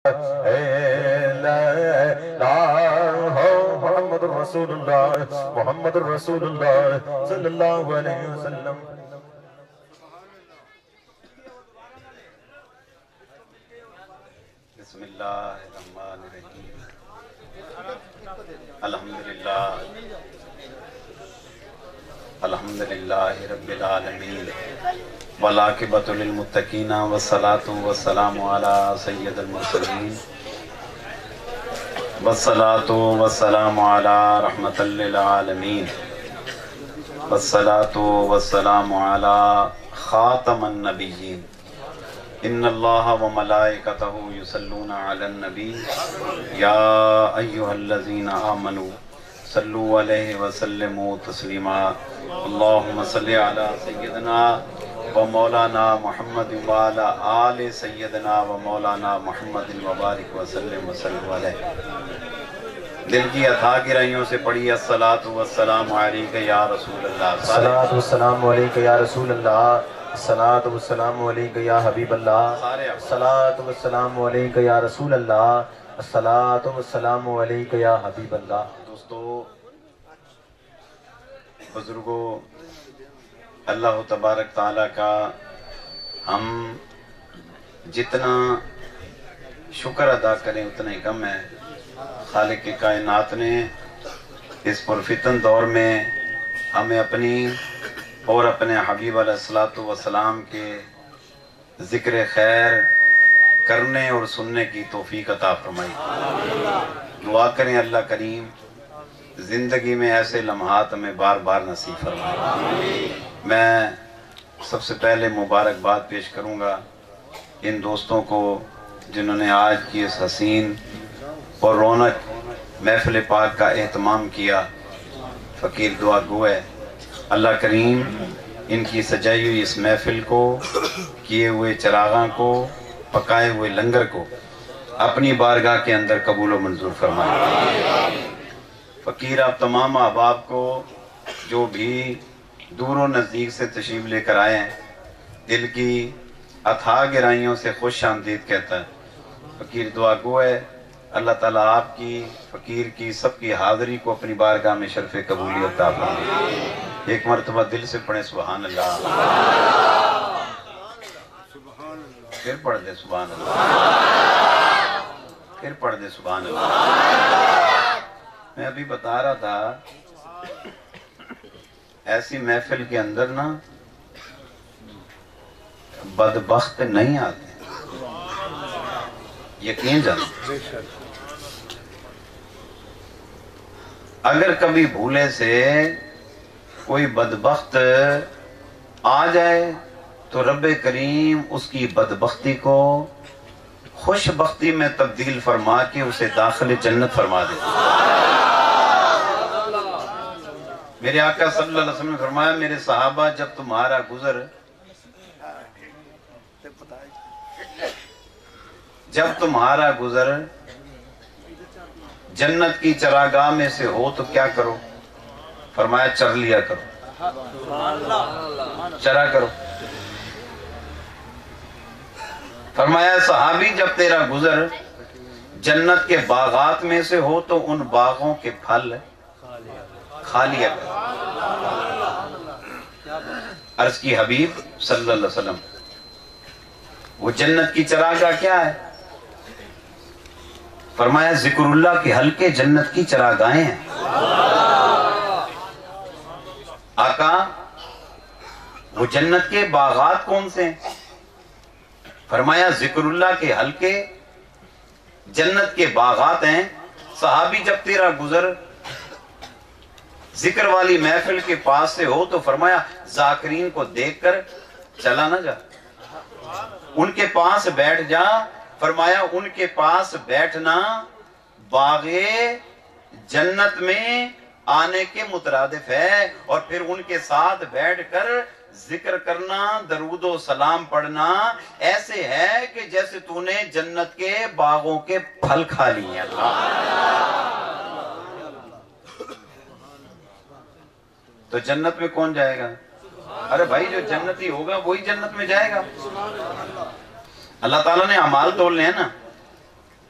محمد رسول اللہ محمد رسول اللہ صلی اللہ علیہ وسلم. بسم اللہ الرحمن الرحیم. الحمدللہ رب العالمین والعاقبۃ للمتقین والصلاۃ والسلام علی سید المرسلین والصلاۃ والسلام علی رحمۃ للعالمین والصلاۃ والسلام علی خاتم النبیین. ان اللہ وملائکتہ یصلون علی النبی یا ایہا الذین آمنوا صلوا علیہ وسلموا تسلیما. اللہم صلی علی سیدنا و مولانا محمد وعلی آل سیدنا و مولانا محمد وبارک وسلم وسلم علیہ. دل کی اتھا گہرائیوں سے پڑھی الصلاۃ والسلام علیک یا رسول اللہ. الصلاۃ والسلام علیک یا رسول اللہ. الصلاۃ والسلام علیک یا حبیب اللہ. الصلاۃ والسلام علیک یا رسول اللہ. الصلاۃ والسلام علیک یا حبیب اللہ. دوستو، بزرگوں، اللہ تبارک تعالیٰ کا ہم جتنا شکر ادا کریں اتنا ہی کم ہے. خالق کائنات نے اس پرفتن دور میں ہمیں اپنی اور اپنے حبیب علیہ الصلوۃ والسلام کے ذکر خیر کرنے اور سننے کی توفیق عطا فرمائی. دعا کریں اللہ کریم زندگی میں ایسے لمحات ہمیں بار بار نصیب فرمائے. میں سب سے پہلے مبارکباد پیش کروں گا ان دوستوں کو جنہوں نے آج کی اس حسین اور رونق محفل پاک کا اہتمام کیا. فقیر دعا گو ہے اللہ کریم ان کی سجائی ہوئی اس محفل کو، کیے ہوئے چراغاں کو، پکائے ہوئے لنگر کو اپنی بارگاہ کے اندر قبول و منظور فرمائے. فقیر آپ تمام احباب کو جو بھی دور و نزدیک سے تشریف لے کر آئے ہیں دل کی اتھا گہرائیوں سے خوش آمدید کہتا ہے. فقیر دعا گو ہے اللہ تعالیٰ آپ کی، فقیر کی، سب کی حاضری کو اپنی بارگاہ میں شرف قبولیت عطا فرمائے. ایک مرتبہ دل سے پڑھیں سبحان اللہ. پھر پڑھ دے سبحان اللہ. پھر پڑھ دے سبحان اللہ. میں ابھی بتا رہا تھا ایسی محفل کے اندر نا بدبخت نہیں آتے، یقین جانو. اگر کبھی بھولے سے کوئی بدبخت آ جائے تو رب کریم اس کی بدبختی کو خوش بختی میں تبدیل فرما کے اسے داخل جنت فرما دے. میرے آقا صلی اللہ علیہ وسلم نے فرمایا میرے صحابہ جب تمہارا گزر جنت کی چراگاہ میں سے ہو تو کیا کرو؟ فرمایا چر لیا کرو، چرا کرو. فرمایا صحابی جب تیرا گزر جنت کے باغات میں سے ہو تو ان باغوں کے پھل کھا لیا کرو. عرض کی حبیب صلی اللہ علیہ وسلم وہ جنت کی چراگاہ کیا ہے؟ فرمایا ذکر اللہ کے حلقے جنت کی چراگاہیں ہیں. آقا وہ جنت کے باغات کون سے ہیں؟ فرمایا ذکر اللہ کے حلقے جنت کے باغات ہیں. صحابی جب تیرا گزر ذکر والی محفل کے پاس سے ہو تو فرمایا ذاکرین کو دیکھ کر چلا نہ جا، ان کے پاس بیٹھ جا. فرمایا ان کے پاس بیٹھنا باغ جنت میں آنے کے مترادف ہے، اور پھر ان کے ساتھ بیٹھ کر ذکر کرنا، درود و سلام پڑھنا ایسے ہے کہ جیسے تو نے جنت کے باغوں کے پھل کھا لیے. تو جنت میں کون جائے گا؟ ارے بھائی جو جنتی ہوگا وہی جنت میں جائے گا. اللہ تعالیٰ نے اعمال تولنے ہیں نا.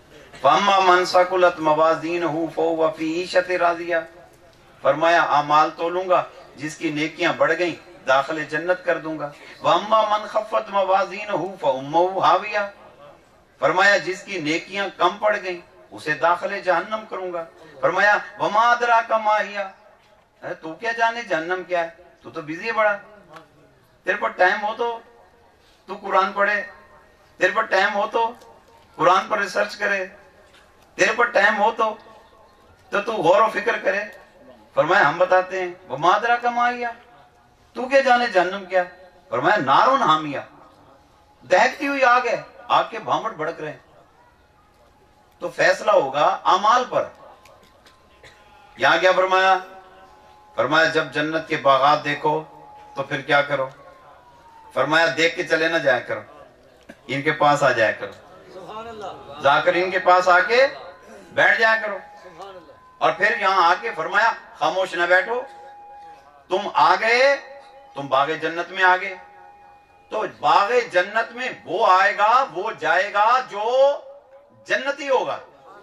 فَأَمَّا مَنْ ثَقُلَتْ مَوَازِينُهُ فَهُوَ فِي عِيشَةٍ رَاضِيَةٍ، فرمایا اعمال تولوں گا، جس کی نیکیاں بڑھ گئیں داخل جنت کر دوں گا۔ وَأَمَّا مَنْ خَفَّتْ مَوَازِينُهُ فَأُمُّهُ هَاوِيَةٌ، فرمایا جس کی نیکیاں کم پڑ گئیں اسے داخل جہنم کروں گا۔ فرمایا وَمَا أَدْرَاكَ مَا هِيَ، تو کیا جانے جہنم کیا ہے، تو بزی ہے بڑا، تیرے پر ٹائم ہو تو قرآن پڑھے، تیرے پر ٹائم ہو تو قرآن پر ریسرچ کرے، تیرے پر ٹائم ہو تو غور و فکر کرے۔ فرمایا ہم بتاتے ہیں وَمَا أَدْرَاكَ مَا هِيَ، تو کیا جانے جہنم کیا، فرمایا نارٌ حامیہ، دہکتی ہوئی آگ ہے، آگ کے بھامٹ بھڑک رہے ہیں۔ تو فیصلہ ہوگا اعمال پر۔ یہاں کیا فرمایا؟ فرمایا جب جنت کے باغات دیکھو تو پھر کیا کرو؟ فرمایا دیکھ کے چلے نہ جایا کرو، ان کے پاس آ جایا کرو، جا کر ان کے پاس آ کے بیٹھ جایا کرو، اور پھر یہاں آ کے فرمایا خاموش نہ بیٹھو، تم آ گئے، تم باغ جنت میں آ گئے، تو باغ جنت میں وہ آئے گا، وہ جائے گا جو جنتی ہوگا۔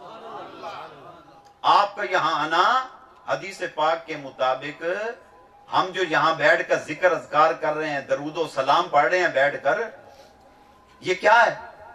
آپ کا یہاں آنا حدیث پاک کے مطابق، ہم جو یہاں بیٹھ کر ذکر اذکار کر رہے ہیں، درود و سلام پڑھ رہے ہیں بیٹھ کر، یہ کیا ہے؟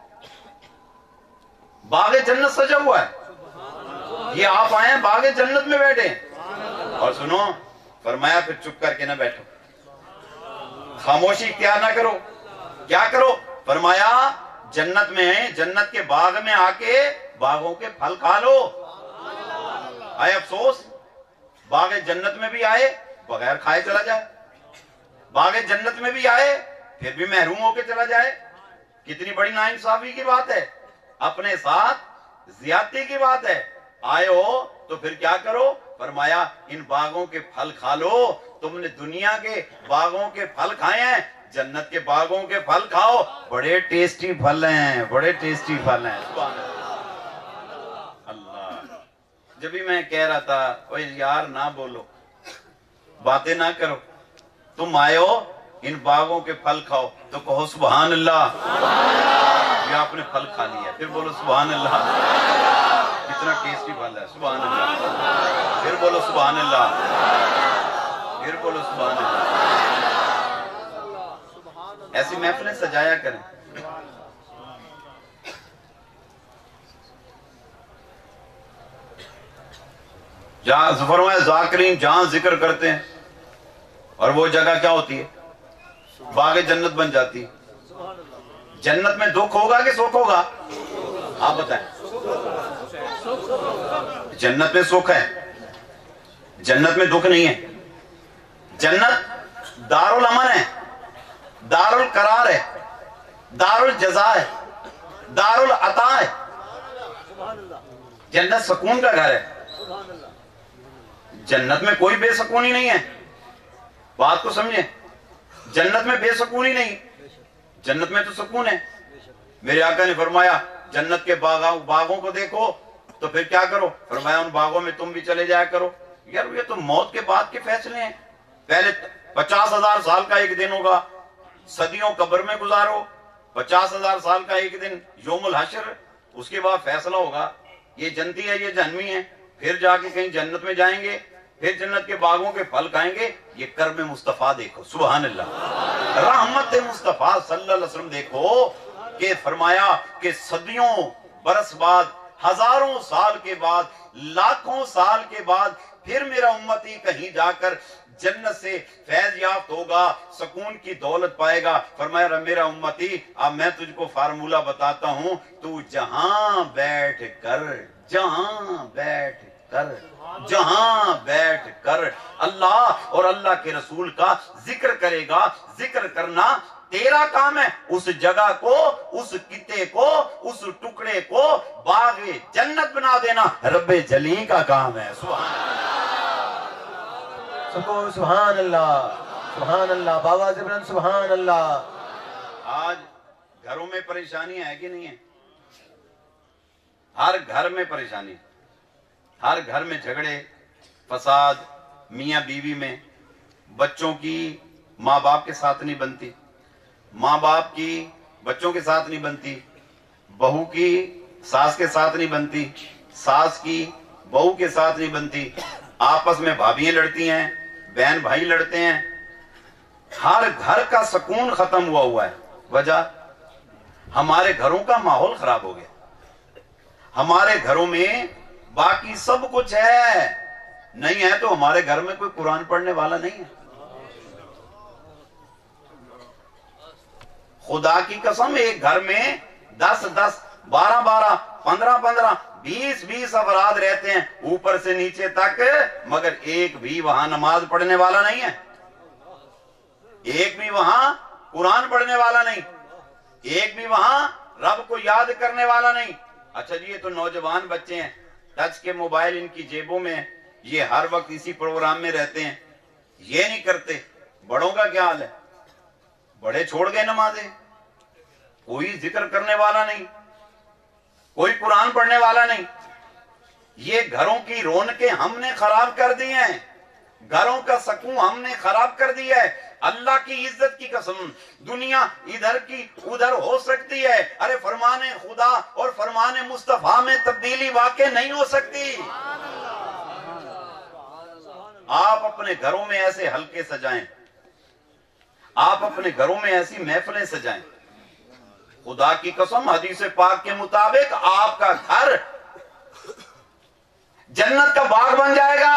باغ جنت سجا ہوا ہے، یہ آپ آئے ہیں باغ جنت میں بیٹھے ہیں۔ اور سنو، فرمایا پھر چپ کر کے نہ بیٹھو، خاموشی اختیار نہ کرو، کیا کرو؟ فرمایا جنت میں ہیں، جنت کے باغ میں آ کے باغوں کے پھل کھا لو۔ آئے افسوس، باغ جنت میں بھی آئے بغیر کھائے چلا جائے، باغ جنت میں بھی آئے پھر بھی محروم ہو کے چلا جائے، کتنی بڑی ناانصافی کی بات ہے، اپنے ساتھ زیادتی کی بات ہے۔ آئے ہو تو پھر کیا کرو؟ فرمایا ان باغوں کے پھل کھا لو، تم نے دنیا کے باغوں کے پھل کھائے ہیں، جنت کے باغوں کے پھل کھاؤ، بڑے ٹیسٹی پھل ہیں، بڑے ٹیسٹی پھل ہیں۔ سبحان اللہ۔ جب بھی میں کہہ رہا تھا اوہ یار نہ بولو، باتیں نہ کرو، تم آئے ہو ان باغوں کے پھل کھاؤ، تو کہو سبحان اللہ، یہ آپ نے پھل کھا لیا، پھر بولو سبحان اللہ، کتنا ٹیسٹی پھل ہے، سبحان اللہ، پھر بولو سبحان اللہ، پھر بولو سبحان اللہ۔ ایسی محفلیں سجایا کریں۔ جہاں فرمایا ذاکرین جہاں ذکر کرتے ہیں، اور وہ جگہ کیا ہوتی ہے؟ باغ جنت بن جاتی ہے۔ جنت میں دکھ ہوگا کہ سکھ ہوگا؟ آپ بتائیں۔ جنت میں سکھ ہے، جنت میں دکھ نہیں ہے۔ جنت دار الامن ہے، دار القرار ہے، دار الجزا ہے، دار العطا ہے۔ جنت سکون کا گھر ہے، جنت میں کوئی بے سکونی نہیں ہے۔ بات کو سمجھیں، جنت میں بے سکونی نہیں، جنت میں تو سکون ہے۔ میرے آقا نے فرمایا جنت کے باغوں کو دیکھو تو پھر کیا کرو؟ فرمایا ان باغوں میں تم بھی چلے جایا کرو۔ یار یہ تو موت کے بعد کے فیصلے ہیں، پہلے 50,000 سال کا ایک دن ہوگا، صدیوں قبر میں گزارو، 50,000 سال کا ایک دن یوم الحشر، اس کے بعد فیصلہ ہوگا یہ جنتی ہے یہ جہنمی ہے، پھر جا کے کہیں جنت میں جائیں گے، پھر جنت کے باغوں کے پھل کھائیں گے۔ یہ کرم مصطفیٰ دیکھو، سبحان اللہ، رحمت مصطفیٰ صلی اللہ علیہ وسلم دیکھو کہ فرمایا کہ صدیوں برس بعد، ہزاروں سال کے بعد، لاکھوں سال کے بعد پھر میرا امتی کہیں جا کر جنت سے فیض یافت ہوگا، سکون کی دولت پائے گا۔ فرمایا میرا امتی اب میں تجھ کو فارمولہ بتاتا ہوں، تو جہاں بیٹھ کر اللہ اور اللہ کے رسول کا ذکر کرے گا، ذکر کرنا تیرا کام ہے، اس جگہ کو، اس خطے کو، اس ٹکڑے کو باغ جنت بنا دینا رب جلی کا کام ہے۔ سبحان اللہ، سبحان اللہ، بابا زبرن سبحان اللہ۔ آج گھروں میں پریشانی ہے کہ نہیں ہے؟ ہر گھر میں پریشانی، ہر گھر میں جھگڑے، فساد، میاں بیوی میں، بچوں کی ماں باپ کے ساتھ نہیں بنتی، ماں باپ کی بچوں کے ساتھ نہیں بنتی، بہو کی सास के साथ नहीं बनती, सास की बहू के साथ नहीं बनती, आपस में भाभियां लड़ती हैं, बहन भाई लड़ते हैं, हर घर का सुकून खत्म हुआ है। वजह, हमारे घरों का माहौल खराब हो गया। हमारे घरों में बाकी सब कुछ है, नहीं है तो हमारे घर में कोई कुरान पढ़ने वाला नहीं है। खुदा की कसम, एक घर में 10-10, 12-12, 15-15, 20-20 अफराद रहते हैं ऊपर से नीचे तक, मगर एक भी वहां नमाज पढ़ने वाला नहीं है, एक भी वहां कुरान पढ़ने वाला नहीं, एक भी वहां रब को याद करने वाला नहीं। अच्छा जी, ये तो नौजवान बच्चे हैं, टच के मोबाइल इनकी जेबों में, ये हर वक्त इसी प्रोग्राम में रहते हैं, ये नहीं करते। बड़ों का क्या हाल है? बड़े छोड़ गए नमाजें, कोई जिक्र करने वाला नहीं, कोई कुरान पढ़ने वाला नहीं। ये घरों की रौनकें हमने खराब कर दी हैं, घरों का सुकून हमने खराब कर दिया है। अल्लाह की इज्जत की कसम, दुनिया इधर की उधर हो सकती है, अरे फरमाने खुदा और फरमाने मुस्तफा में तब्दीली वाकई नहीं हो सकती। आप अपने घरों में ऐसे हल्के सजाएं, आप अपने घरों में ऐसी महफिलें सजाएं, खुदा की कसम हदीस पाक के मुताबिक आपका घर जन्नत का बाग बन जाएगा।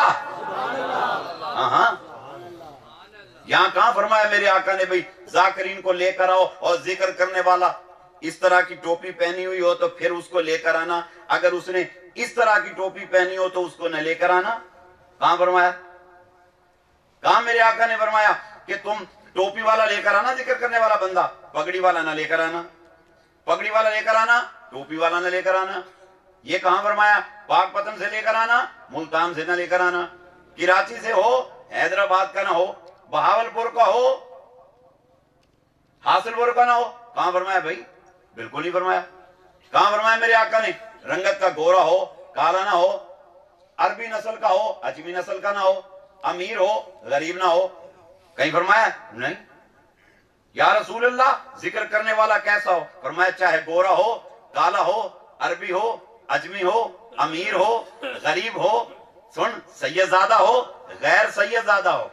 हाँ, यहां कहां फरमाया मेरे आका ने भाई जाकिरीन को लेकर आओ, और जिक्र करने वाला इस तरह की टोपी पहनी हुई हो तो फिर उसको लेकर आना, अगर उसने इस तरह की टोपी पहनी हो तो उसको न लेकर आना। कहां फरमाया? कहां मेरे आका ने फरमाया कि तुम टोपी वाला लेकर आना जिक्र करने वाला बंदा, पगड़ी वाला ना लेकर आना, पगड़ी वाला लेकर आना, टोपी वाला ना लेकर आना। ये कहां फरमाया? पाकपतन से लेकर आना, मुल्तान से ना लेकर आना, कराची से हो, हैदराबाद का ना हो, बहावलपुर का हो, हासिलपुर का ना हो। कहां फरमाया भाई? बिल्कुल नहीं फरमाया। कहां फरमाया मेरे आका ने? रंगत का गोरा हो, काला ना हो, अरबी नस्ल का हो, अजमी नस्ल का ना हो, अमीर हो, गरीब ना हो। कहीं फरमाया? नहीं। या रसूल अल्लाह, जिक्र करने वाला कैसा हो? फरमाया चाहे गोरा हो, काला हो, अरबी हो, अजमी हो, अमीर हो, गरीब हो, सुन, सैयदजादा हो, गैर सैयदजादा हो।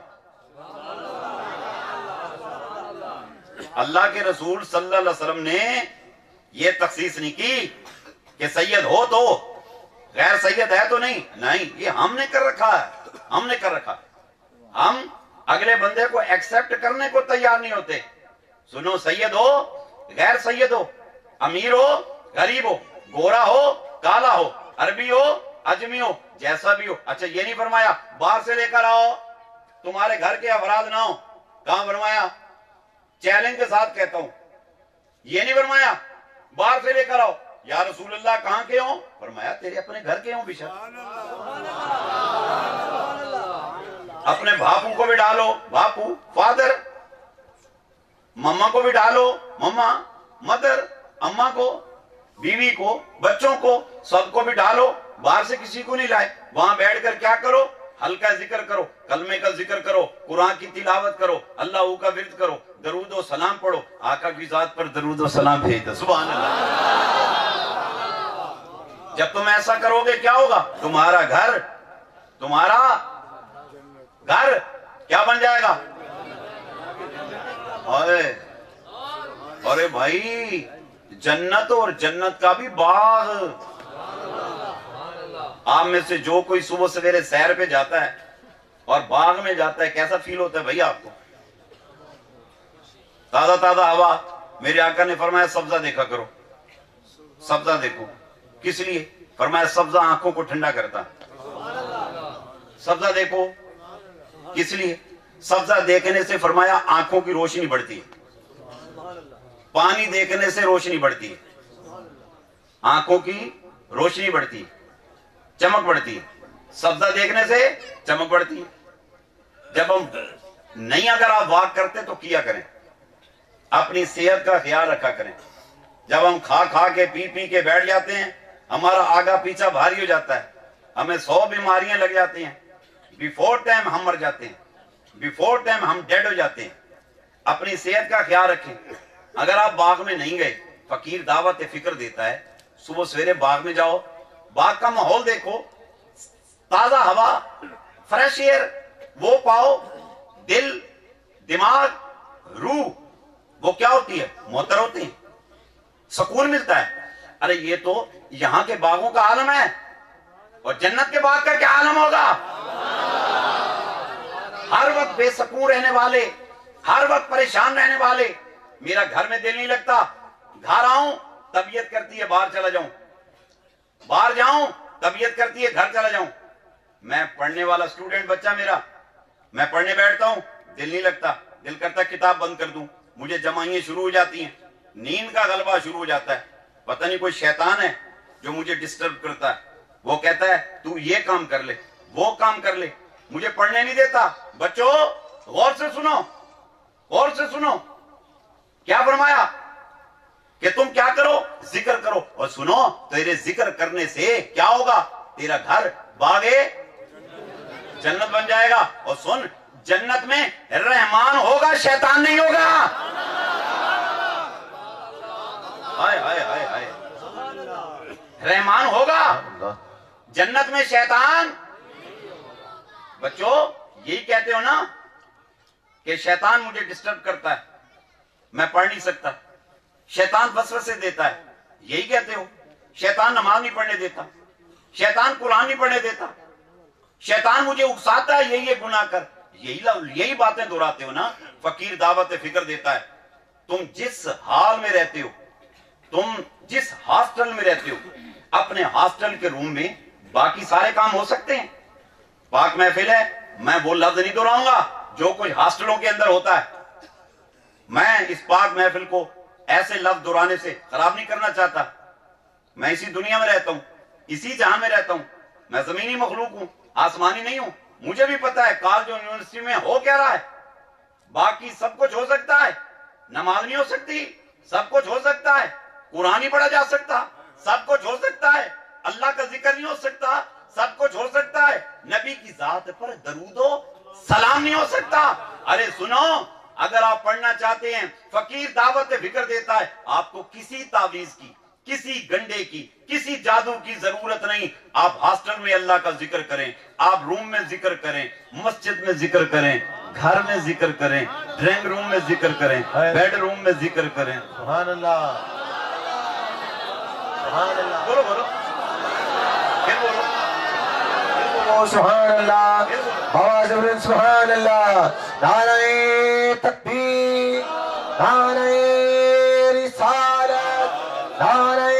अल्लाह के रसूल सल्लल्लाहु अलैहि वसल्लम ने ये तखसीस नहीं की कि सैयद हो तो, गैर सैयद है तो नहीं। नहीं, ये हमने कर रखा है, हमने कर रखा। हम अगले बंदे को एक्सेप्ट करने को तैयार नहीं होते। सुनो, सैयद हो, गैर सैयद हो, अमीर हो, गरीब हो, गोरा हो, काला हो, अरबी हो, अजमी हो, जैसा भी हो। अच्छा, ये नहीं फरमाया बाहर से लेकर आओ, तुम्हारे घर के अफराद ना हो। कहां फरमाया? चैलेंज के साथ कहता हूं, ये नहीं फरमाया बाहर से लेकर आओ। या रसूल अल्लाह कहां के हो? फरमाया तेरे अपने घर के हो बेशक। अपने बापू को भी डालो, बापू, फादर, मम्मा को भी डालो, मम्मा, मदर, अम्मा को, बीवी को, बच्चों को, सबको भी डालो। बाहर से किसी को नहीं लाए। वहां बैठकर क्या करो? हल्का जिक्र करो, कलमे का जिक्र करो, कुरान की तिलावत करो, अल्लाह का विर्द करो, दरूद और सलाम पढ़ो, आका की जात पर दरूद और सलाम भेज दो। सुभान अल्लाह। जब तुम ऐसा करोगे क्या होगा? तुम्हारा घर क्या बन जाएगा? अरे भाई, जन्नत और जन्नत का भी बाग। आप में से जो कोई सुबह सवेरे सैर पे जाता है और बाग में जाता है, कैसा फील होता है भैया आपको? ताजा ताजा हवा। मेरे आका ने फरमाया सब्जा देखा करो, सब्जा देखो। किस लिए? फरमाया सब्जा आंखों को ठंडा करता है। सब्जा देखो किस लिए? सब्जा देखने से फरमाया आंखों की रोशनी बढ़ती है, पानी देखने से रोशनी बढ़ती है, आंखों की रोशनी बढ़ती है, चमक बढ़ती है। सब्जा देखने से चमक बढ़ती है। जब हम नहीं, अगर आप वॉक करते तो किया करें, अपनी सेहत का ख्याल रखा करें। जब हम खा खा के पी पी के बैठ जाते हैं, हमारा आगा पीछा भारी हो जाता है, हमें 100 बीमारियां लग जाती हैं, बिफोर टाइम हम मर जाते हैं, बिफोर टाइम हम डेड हो जाते हैं। अपनी सेहत का ख्याल रखें। अगर आप बाग में नहीं गए, फकीर दावत फिक्र देता है, सुबह सवेरे बाग में जाओ, बाग का माहौल देखो, ताजा हवा, फ्रेश एयर वो पाओ, दिल, दिमाग, रूह वो क्या होती है, मुअत्तर होती है, सुकून मिलता है। अरे ये तो यहां के बागों का आलम है, और जन्नत के बाग का क्या आलम होगा। हर वक्त बेसुकून रहने वाले, हर वक्त परेशान रहने वाले, मेरा घर में दिल नहीं लगता, घर आऊं तबीयत करती है बाहर चला जाऊं, बाहर जाऊं तबीयत करती है घर चला जाऊं। मैं पढ़ने वाला स्टूडेंट बच्चा मेरा, मैं पढ़ने बैठता हूं दिल नहीं लगता, दिल करता किताब बंद कर दूं, मुझे जमाइयां शुरू हो जाती हैं, नींद का गलबा शुरू हो जाता है। पता नहीं कोई शैतान है जो मुझे डिस्टर्ब करता है, वो कहता है तू ये काम कर ले, वो काम कर ले, मुझे पढ़ने नहीं देता। बच्चों गौर से सुनो, गौर से सुनो, क्या फरमाया कि तुम क्या करो, जिक्र करो, और सुनो तेरे जिक्र करने से क्या होगा, तेरा घर बागे जन्नत बन जाएगा। और सुन, जन्नत में रहमान होगा, शैतान नहीं होगा। हाय हाय हाय हाय, रहमान होगा, जन्नत में शैतान। बच्चों यही कहते हो ना कि शैतान मुझे डिस्टर्ब करता है, मैं पढ़ नहीं सकता, शैतान वसवसे देता है, यही कहते हो। शैतान नमाज नहीं पढ़ने देता, शैतान कुरान नहीं पढ़ने देता, शैतान मुझे उकसाता है यही गुनाह कर, यही बातें दोहराते हो ना। फकीर दावत फिक्र देता है, तुम जिस हाल में रहते हो, तुम जिस हॉस्टल में रहते हो, अपने हॉस्टल के रूम में बाकी सारे काम हो सकते हैं। पाक महफिल है, मैं वो लफ्ज नहीं दोहराऊंगा जो कुछ हॉस्टलों के अंदर होता है। मैं इस पाक महफिल को ऐसे लफ्ज दोहराने से खराब नहीं करना चाहता। मैं इसी दुनिया में रहता हूं, इसी जहां में रहता हूं, मैं जमीनी मखलूक हूं, आसमानी नहीं हूं। मुझे भी पता है कॉलेज और यूनिवर्सिटी में हो क्या रहा है। बाकी सब कुछ हो सकता है, नमाज नहीं हो सकती, सब कुछ हो सकता है, कुरान नहीं पढ़ा जा सकता, सब कुछ हो सकता है, अल्लाह का जिक्र नहीं हो सकता, सब कुछ हो सकता है, नबी की जात पर दरूदो सलाम नहीं हो सकता। अरे सुनो, अगर आप पढ़ना चाहते हैं, फकीर दावत फिक्र देता है, आपको किसी तावीज की, किसी गंडे की, किसी जादू की जरूरत नहीं। आप हॉस्टल में अल्लाह का जिक्र करें, आप रूम में जिक्र करें, मस्जिद में जिक्र करें, घर में जिक्र करें, ड्राइंग रूम में जिक्र करें, बेडरूम में जिक्र करें। सुभान अल्लाह, सुभान अल्लाह, बोलो बोलो, फिर बोलो, सुभान अल्लाह, आवाज़ बुलंद सुभान अल्लाह, नारे तकबीर, नारे रिसालत, नारे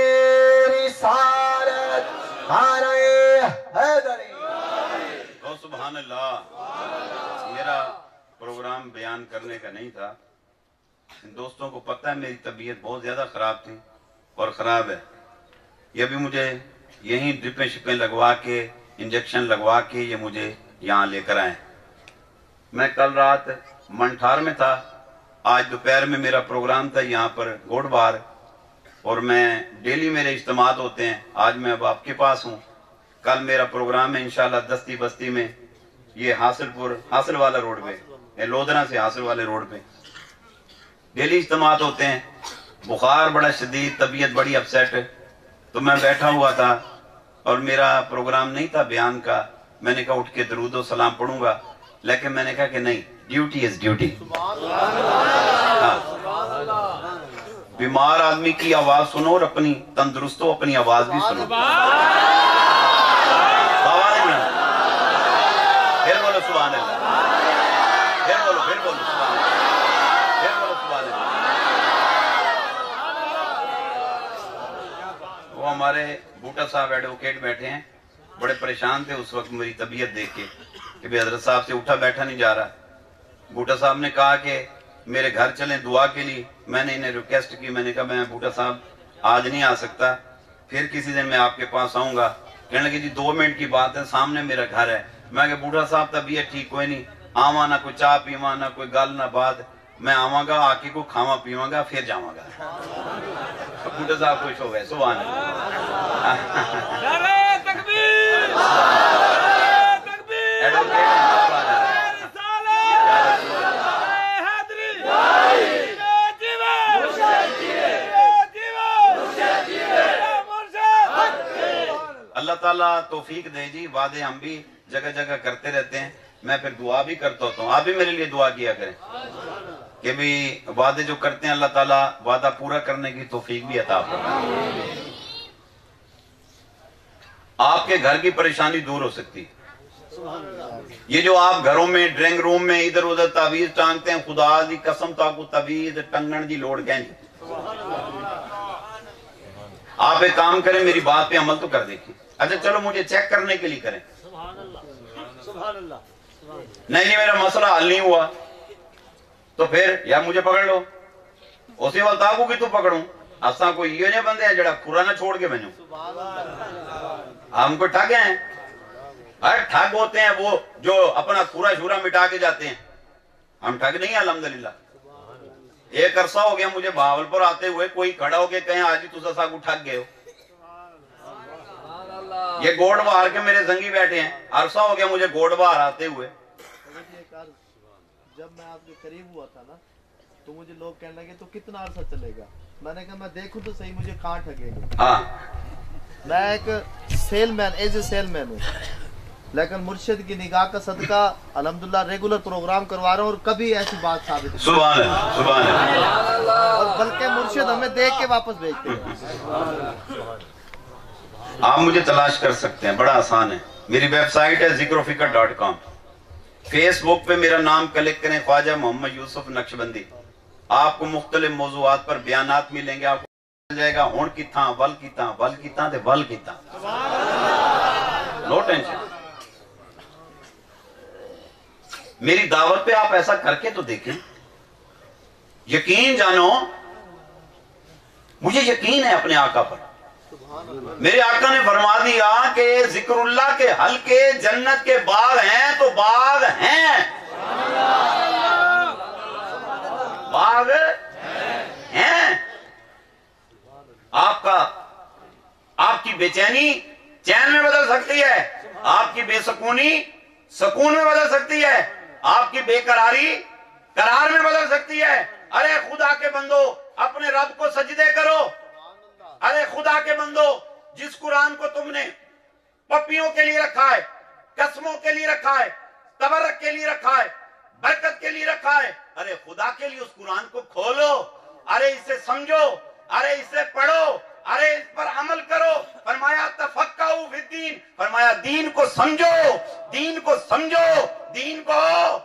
रिसालत, नारे हैदरी। तो सुभान अल्लाह। मेरा प्रोग्राम बयान करने का नहीं था, इन दोस्तों को पता है मेरी तबीयत बहुत ज्यादा खराब थी और खराब है। ये भी मुझे यहीं ड्रिपें शिपें लगवा के, इंजेक्शन लगवा के ये मुझे यहाँ लेकर आए। मैं कल रात मंठार में था, आज दोपहर में मेरा प्रोग्राम था यहाँ पर गोडबार, और मैं डेली मेरे इज्तिमात होते हैं। आज मैं अब आपके पास हूँ, कल मेरा प्रोग्राम है इंशाल्लाह दस्ती बस्ती में, ये हासिलपुर, हासिल वाला रोड पे, लोधरा से हासिल वाले रोड पे डेली इज्तिमात होते हैं। बुखार बड़ा शदीद, तबीयत बड़ी अपसेट है, तो मैं बैठा हुआ था और मेरा प्रोग्राम नहीं था बयान का। मैंने कहा उठ के दरूद और सलाम पढ़ूंगा, लेकिन मैंने कहा कि नहीं, ड्यूटी इज ड्यूटी। बीमार आदमी की आवाज सुनो और अपनी तंदुरुस्त हो, अपनी आवाज भी सुनो। फिर बोलो सुभान अल्लाह, फिर बोलो सुभान अल्लाह, फिर बोलो सुभान अल्लाह। वो हमारे बूटा साहब एडवोकेट बैठे हैं, बड़े परेशान थे उस वक्त मेरी तबीयत देख के कि भाई हजरत साहब से उठा बैठा नहीं जा रहा। बूटा साहब ने कहा कि मेरे घर चलें दुआ के लिए। मैंने इन्हें रिक्वेस्ट की, मैंने कहा मैं बूटा साहब आज नहीं आ सकता, फिर किसी दिन मैं आपके पास आऊंगा। कहने लगे जी 2 मिनट की बात है, सामने मेरा घर है। मैं कहा बूटा साहब तबीयत ठीक कोई नहीं, आवा ना कोई चाह पीवा ना कोई गल ना बात, मैं आवागा आके को खावा पीवागा फिर जावागा। तो बूटा साहब खुश हो गए, सुभान अल्लाह। اللہ تعالیٰ توفیق دے جی. وعدے ہم بھی جگہ جگہ کرتے رہتے ہیں, میں پھر دعا بھی کرتا ہوتا ہوں, آپ بھی میرے لیے دعا کیا کریں کہ بھی وعدے جو کرتے ہیں اللہ تعالیٰ وعدہ پورا کرنے کی توفیق بھی عطا فرمائے. آپ کے گھر کی پریشانی دور ہو سکتی. یہ جو آپ گھروں میں ڈرائنگ روم میں ادھر ادھر تعویذ ٹانگتے ہیں, خدا دی قسم تو آپ کو تعویذ ٹنگن دی لوڑ کہیں. آپ ایک کام کریں, میری بات پہ عمل تو کر دیکھیں. اچھا چلو مجھے چیک کرنے کے لیے کریں. نہیں میرا مسئلہ حل نہیں ہوا تو پھر یا مجھے پکڑ لو, اسی وقت آپ کو کی تو پکڑوں. اساں کوئی یہ نہیں بندے ہیں جڑا کھورا نہ چھوڑ کے بنو. ہم کو ٹھگ ہیں, ٹھگ ہوتے ہیں وہ جو اپنا کھورا شورا مٹا کے جاتے ہیں. ہم ٹھگ نہیں ہیں الحمدللہ. ایک عرصہ ہو گیا مجھے بھاولپور آتے ہوئے کوئی کھڑا ہو کے کہیں آج تسا سا کو ٹھگ گئے ہو. یہ گوڑ بہار کے میرے زنگی بیٹھے ہیں, عرصہ ہو گیا مجھے گوڑ بہار آتے ہوئے. جب میں آپ کے قریب ہوا تھا نا تو مجھے لوگ کہنے لگے تو کتنا عرصہ چلے گا. میں نے کہا میں دیکھوں تو صحیح مجھے کہاں ٹھگے گا. میں ایک salesman as a salesman ہوں, لیکن مرشد کی نگاہ کا صدقہ الحمدللہ ریگولر پروگرام کروا رہا ہوں اور کبھی ایسی بات ثابت نہیں. سبحان اللہ سبحان اللہ. اور بلکہ مرشد ہمیں دیکھ کے واپس بھیجتے ہیں. آپ مجھے تلاش کر سکتے ہیں, بڑا آسان ہے. میری ویب سائٹ ہے ذکروفکر.com. فیس بک پہ میرا نام کلک کریں, خواجہ محمد یوسف نقشبندی. آپ کو مختلف موضوعات پر بیانات ملیں گے. آپ کو مل جائے گا ہون کی تھا ول کی تھا ول کی تھا ول کی تھا. No tension. میری دعوت پہ آپ ایسا کر کے تو دیکھیں, یقین جانو, مجھے یقین ہے اپنے آقا پر. میرے آقا نے فرما دیا کہ ذکر اللہ کے حلقے جنت کے باغ ہیں تو باغ ہیں, باغ ہیں. آپ کی بے چینی چین میں بدل سکتی ہے, آپ کی بے سکونی سکون میں بدل سکتی ہے, آپ کی بے قراری قرار میں بدل سکتی ہے. ارے خدا کے بندو اپنے رب کو سجدے کرو. ارے خدا کے بندو جس قرآن کو تم نے پپیوں کے لیے رکھا ہے, قسموں کے لیے رکھا ہے, تبرک کے لیے رکھا ہے, برکت کے لیے رکھا ہے, ارے خدا کے لیے اس قرآن کو کھولو. ارے اسے سمجھو, ارے اسے پڑھو, ارے اس پر عمل کرو. فرمایا تفقہوا فی الدین, فرمایا دین کو سمجھو, دین کو سمجھو, دین کو.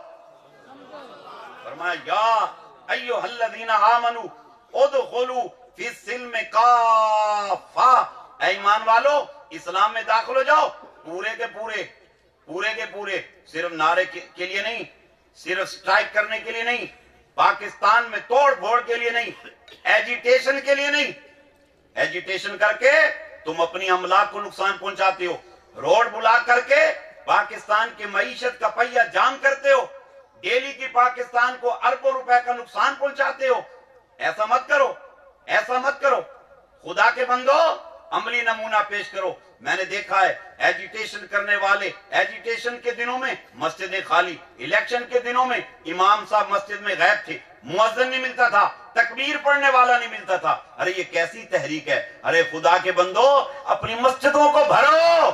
فرمایا یا ایھا الذین آمنوا ادخلوا فی السلم کافہ, اے ایمان والو اسلام میں داخل ہو جاؤ پورے کے پورے, پورے کے پورے. صرف نعرے کے لیے نہیں, صرف سٹرائک کرنے کے لیے نہیں, پاکستان میں توڑ پھوڑ کے لیے نہیں, ایجیٹیشن کے لیے نہیں. ایجیٹیشن کر کے تم اپنی املاک کو نقصان پہنچاتے ہو, روڈ بلاک کر کے پاکستان کی معیشت کا پہیہ جام کرتے ہو, ڈیلی کی پاکستان کو اربوں روپے کا نقصان پہنچاتے ہو. ایسا مت کرو, ایسا مت کرو. خدا کے بندو عملی نمونہ پیش کرو. میں نے دیکھا ہے ایجیٹیشن کرنے والے, ایجیٹیشن کے دنوں میں مسجدیں خالی, الیکشن کے دنوں میں امام صاحب مسجد میں غائب تھے, مؤذن نہیں ملتا تھا, تکبیر پڑھنے والا نہیں ملتا تھا. ارے یہ کیسی تحریک ہے. ارے خدا کے بندو اپنی مسجدوں کو بھرو,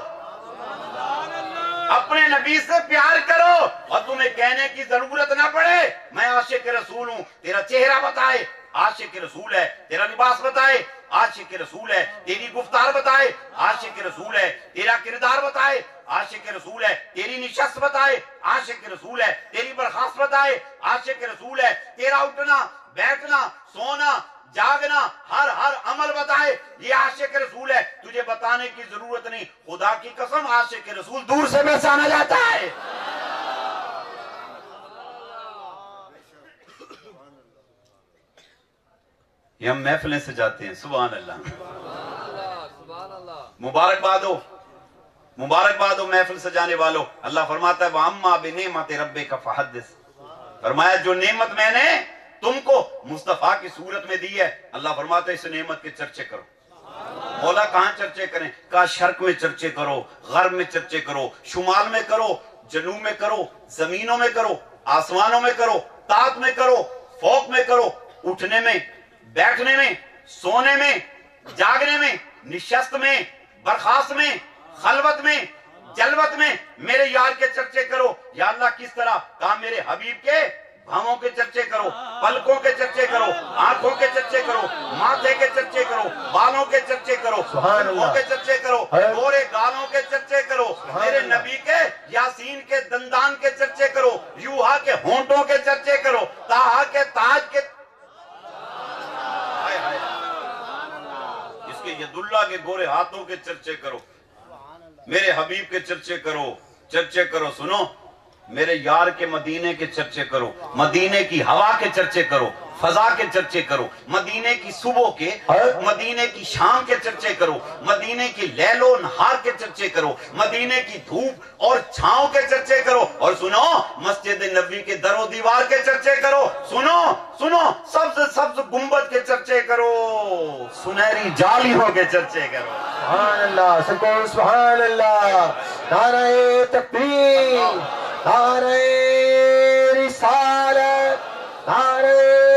اپنے نبی سے پیار کرو, اور تمہیں کہنے کی ضرورت نہ پڑے میں عاشق رسول ہوں. تیرا چہرہ بتائے عاشق رسول ہے, تیرا لباس بتائے عاشق رسول ہے, تیری گفتار بتائے عاشق رسول ہے, تیرا کردار بتائے عاشق رسول ہے, تیری نشست بتائے عاشق رسول ہے, تیری برخاست بتائے عاشق رسول ہے, تیرا اٹھنا بیٹھنا سونا جاگنا ہر عمل بتائے یہ عاشق رسول ہے. تجھے بتانے کی ضرورت نہیں, خدا کی قسم عاشق رسول دور سے پہچانا جاتا ہے. یہ ہم محفلیں سے جاتے ہیں. سبحان اللہ, مبارکباد ہو, مبارکباد ہو محفل سجانے والوں. اللہ فرماتا ہے وَأَمَّا بِنِعْمَتِ رَبِّكَ فَحَدِّثْ, فرمایا جو نعمت میں نے تم کو مصطفیٰ کی صورت میں دی ہے, اللہ فرماتا ہے اس نعمت کے چرچے کرو. مولا کہاں چرچے کریں؟ کہا شرق میں چرچے کرو, غرب میں چرچے کرو, شمال میں کرو, جنوب میں کرو, زمینوں میں کرو, آسمانوں میں کرو, تحت میں کرو, فوق میں کرو, اٹھنے میں بیٹھنے میں سونے میں جاگنے میں نشست میں برخاست میں خلوت میں جلوت میں میرے یار کے چرچے کرو. یا اللہ کس طرح؟ کہا میرے حبیب کے بھاؤں کے چرچے کرو، پلکوں کے چرچے کرو، آنکھوں کے چرچے کرو، ماتھے کے چرچے کرو، بالوں کے چرچے کرو، ہونٹوں کے چرچے کرو، گورے گالوں کے چرچے کرو، میرے نبی کے یاسین کے دندان کے چرچے کرو، یوحا کے ہونٹوں کے چرچے کرو، طٰہٰ کے تاج کے، اس کے ید اللہ کے گورے ہاتھوں کے چرچے کرو، میرے حبیب کے چرچے کرو، چرچے کرو. سنو، میرے یار کے مدینے کے چرچے کرو، مدینے کی ہوا کے چرچے کرو، فضا کے چرچے کرو، مدینے کی صبح کے، مدینے کی شام کے چرچے کرو، مدینے کی لیل و نہار کے چرچے کرو، مدینے کی دھوپ اور چھاؤں کے چرچے کرو. اور سنو، مسجد نبوی کے در و دیوار کے چرچے کرو. سنو سنو، سبز سبز گنبد کے چرچے کرو، سنہری جالیوں کے چرچے کرو. سبحان اللہ، سب کو سبحان اللہ. نعرہ تکبیر، نعرہ رسالت، نعرہ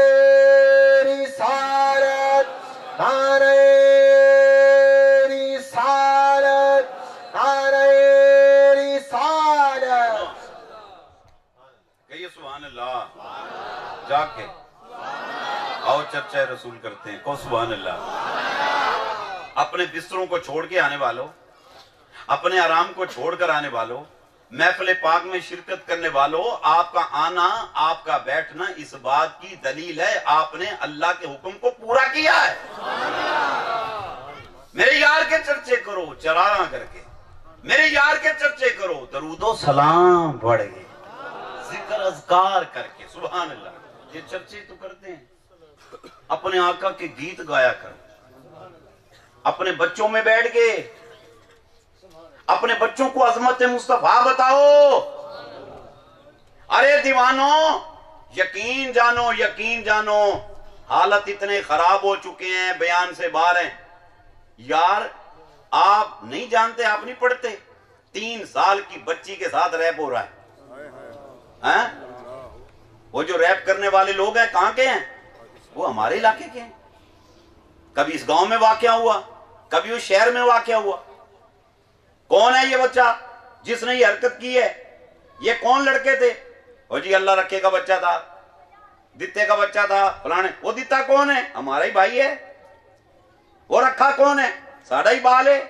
رسالت، نعرہ رسالت، نعرہ رسالت. کہیے سبحان اللہ. جا کے آؤ چرچہ رسول کرتے ہیں. کو سبحان اللہ. اپنے بستروں کو چھوڑ کے آنے والوں، اپنے آرام کو چھوڑ کر آنے والوں، محفل پاک میں شرکت کرنے والوں، آپ کا آنا، آپ کا بیٹھنا اس بات کی دلیل ہے آپ نے اللہ کے حکم کو پورا کیا ہے. میرے یار کے چرچے کرو چرارا کر کے، میرے یار کے چرچے کرو درود و سلام پڑھ کے، ذکر اذکار کر کے. سبحان اللہ. یہ چرچے تو کرتے ہیں. اپنے آقا کے گیت گایا کرو، اپنے بچوں میں بیٹھ کے اپنے بچوں کو عظمت مصطفیٰ بتاؤ. ارے دیوانوں، یقین جانو، یقین جانو، حالت اتنے خراب ہو چکے ہیں، بیان سے باہر ہیں. یار آپ نہیں جانتے، آپ نہیں پڑھتے، 3 سال کی بچی کے ساتھ ریپ ہو رہا ہے. وہ جو ریپ کرنے والے لوگ ہیں کہاں کے ہیں؟ وہ ہمارے علاقے کے ہیں. کبھی اس گاؤں میں واقعہ ہوا، کبھی اس شہر میں واقعہ ہوا. کون ہے یہ بچہ جس نے یہ حرکت کی ہے؟ یہ کون لڑکے تھے؟ وہ جی اللہ رکھے کا بچہ تھا، دتے کا بچہ تھا، فلانے. وہ دتا کون ہے؟ ہمارا ہی بھائی ہے. وہ رکھا کون ہے؟ ساڑھا ہی بال ہے.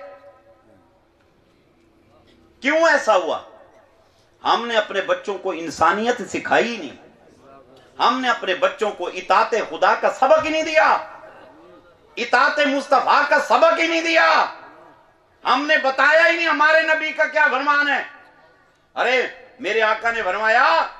کیوں ایسا ہوا؟ ہم نے اپنے بچوں کو انسانیت سکھائی نہیں، ہم نے اپنے بچوں کو اطاعت خدا کا سبق ہی نہیں دیا، اطاعت مصطفیٰ کا سبق ہی نہیں دیا. ہم نے بتایا ہی نہیں ہمارے نبی کا کیا فرمان ہے. ارے میرے آقا نے فرمایا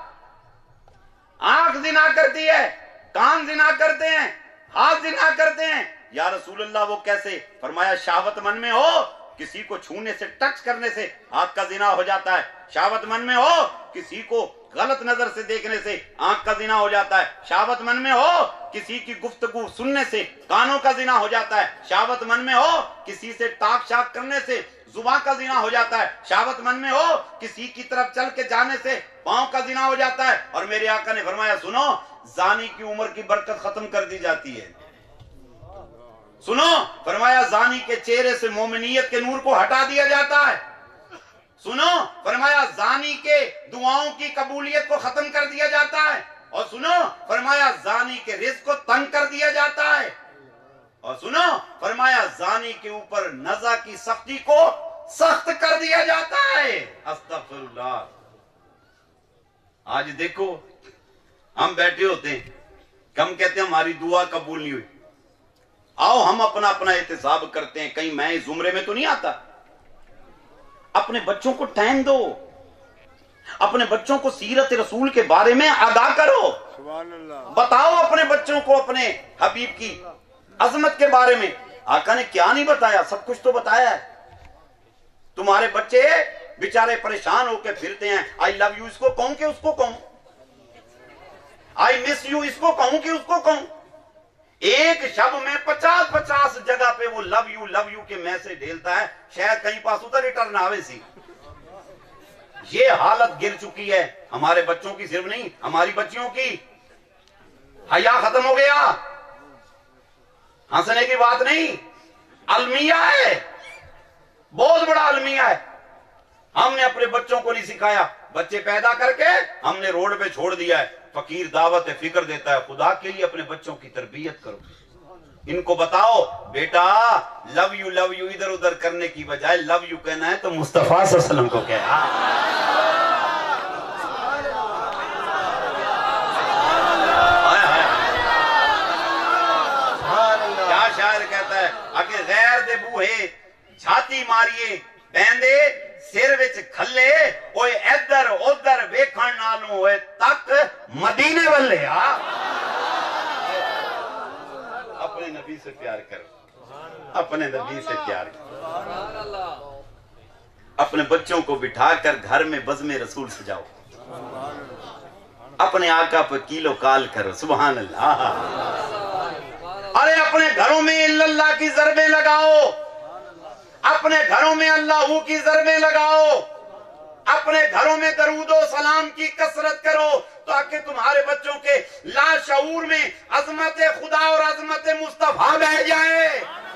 آنکھ زنا کرتی ہے، کان زنا کرتے ہیں، ہاتھ زنا کرتے ہیں. یا رسول اللہ وہ کیسے؟ فرمایا شہوت من میں ہو، کسی کو چھونے سے، ٹچ کرنے سے ہاتھ کا زنا ہو جاتا ہے. شہوت من میں ہو، کسی کو غلط نظر سے دیکھنے سے آنکھ کا زنا ہو جاتا ہے. شہوت من میں ہو، کسی کی گفتگو سننے سے کانوں کا زنا ہو جاتا ہے. شہوت من میں ہو، کسی سے ٹاک شاک کرنے سے زبان کا زنا ہو جاتا ہے. شہوت من میں ہو، کسی کی طرف چل کے جانے سے پاؤں کا زنا ہو جاتا ہے. اور میرے آقا نے فرمایا سنو، زانی کی عمر کی برکت ختم کر دی جاتی ہے. سنو، فرمایا زانی کے چہرے سے مومنیت کے نور کو ہٹا دیا جاتا ہے. سنو، فرمایا زانی کے دعاؤں کی قبولیت کو ختم کر دیا جاتا ہے. اور سنو، فرمایا زانی کے رزق کو تنگ کر دیا جاتا ہے. اور سنو، فرمایا زانی کے اوپر نزع کی سختی کو سخت کر دیا جاتا ہے. استغفر اللہ. آج دیکھو ہم بیٹھے ہوتے ہیں، ہم کہتے ہیں ہماری دعا قبول نہیں ہوئی. آؤ ہم اپنا احتساب کرتے ہیں، کہیں میں اس زمرے میں تو نہیں آتا. اپنے بچوں کو ٹائم دو، اپنے بچوں کو سیرت رسول کے بارے میں آگاہ کرو. سبحان اللہ. بتاؤ اپنے بچوں کو اپنے حبیب کی عظمت کے بارے میں. آقا نے کیا نہیں بتایا؟ سب کچھ تو بتایا ہے. تمہارے بچے بیچارے پریشان ہو کے پھرتے ہیں، آئی لو یو اس کو کہوں کہ اس کو کہوں، آئی مس یو اس کو کہوں کہ اس کو کہوں. ایک شب میں 50 جگہ پہ وہ لو یو کے میسج ڈھیلتا ہے، شاید کہیں پاس ادھر ریٹرن آوے سی. یہ حالت گر چکی ہے ہمارے بچوں کی، صرف نہیں ہماری بچیوں کی. حیا ختم ہو گیا. ہنسنے کی بات نہیں، المیہ ہے، بہت بڑا अलमिया है। हमने अपने बच्चों को नहीं सिखाया, बच्चे पैदा करके हमने रोड पे छोड़ दिया है। फकीर दावत फिक्र देता है, खुदा के लिए अपने बच्चों की तरबियत करो, इनको बताओ बेटा लव यू इधर उधर करने की बजाय लव यू कहना है तो मुस्तफा सल्लल्लाहु अलैहि वसल्लम को कहा। क्या शायर कहता है, अगे गैर दे बूहे छाती मारिए बैंदे सिर विच खले, ओए इधर उधर वेखण नालों ओए तक मदीने वल्ले आ। अपने नबी से प्यार करो, अपने नबी से प्यार करो। अपने बच्चों को बिठाकर घर में बज़्म रसूल सजाओ, अपने आका पर कीलो काल करो, सुभान अल्लाह। अरे अपने घरों में इल्लल्लाह की ज़रबें लगाओ, अपने घरों में अल्लाहू की ज़रबें लगाओ, अपने घरों में दरूदो सलाम की कसरत करो, ताकि तुम्हारे बच्चों के लाशऊर में अजमत खुदा और अजमत मुस्तफा बह जाए।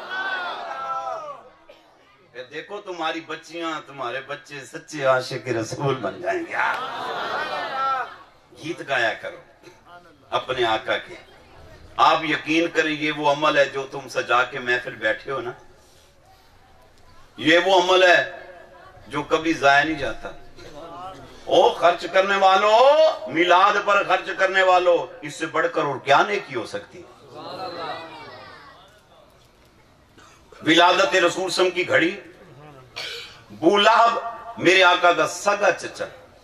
देखो तुम्हारी बच्चियां तुम्हारे बच्चे सच्चे आशिक रसूल बन जाएंगे। गीत गाया करो अपने आका के। आप यकीन करें ये वो अमल है जो तुम सजा के महफिल बैठे हो ना, ये वो अमल है जो कभी जाया नहीं जाता। ओ खर्च करने वालों, मिलाद पर खर्च करने वालों, इससे बढ़कर और क्या नेकी हो सकती। विलादत रसूल सम की घड़ी, बूलाब मेरे आका का सगा चचा,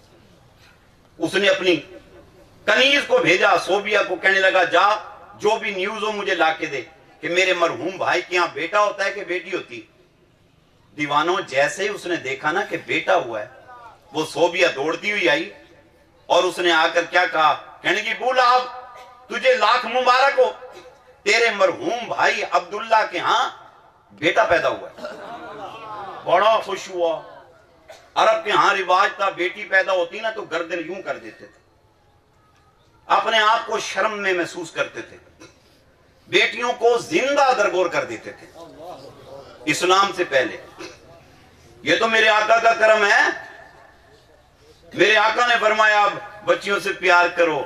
उसने अपनी कनीज को भेजा सोबिया को, कहने लगा जा जो भी न्यूज हो मुझे लाके दे कि मेरे मरहूम भाई के यहाँ बेटा होता है कि बेटी होती। दीवानों जैसे ही उसने देखा ना कि बेटा हुआ है, वो सोबिया दौड़ती हुई आई और उसने आकर क्या कहा, कहने की बूलाब तुझे लाख मुबारक हो, तेरे मरहूम भाई अब्दुल्ला के यहाँ बेटा पैदा हुआ है। बड़ा खुश हुआ। अरब के यहाँ रिवाज था बेटी पैदा होती ना तो गर्दन यूं कर देते थे, अपने आप को शर्म में महसूस करते थे, बेटियों को जिंदा दरगोर कर देते थे इस्लाम से पहले। ये तो मेरे आका का करम है। मेरे आका ने फरमाया अब बच्चियों से प्यार करो,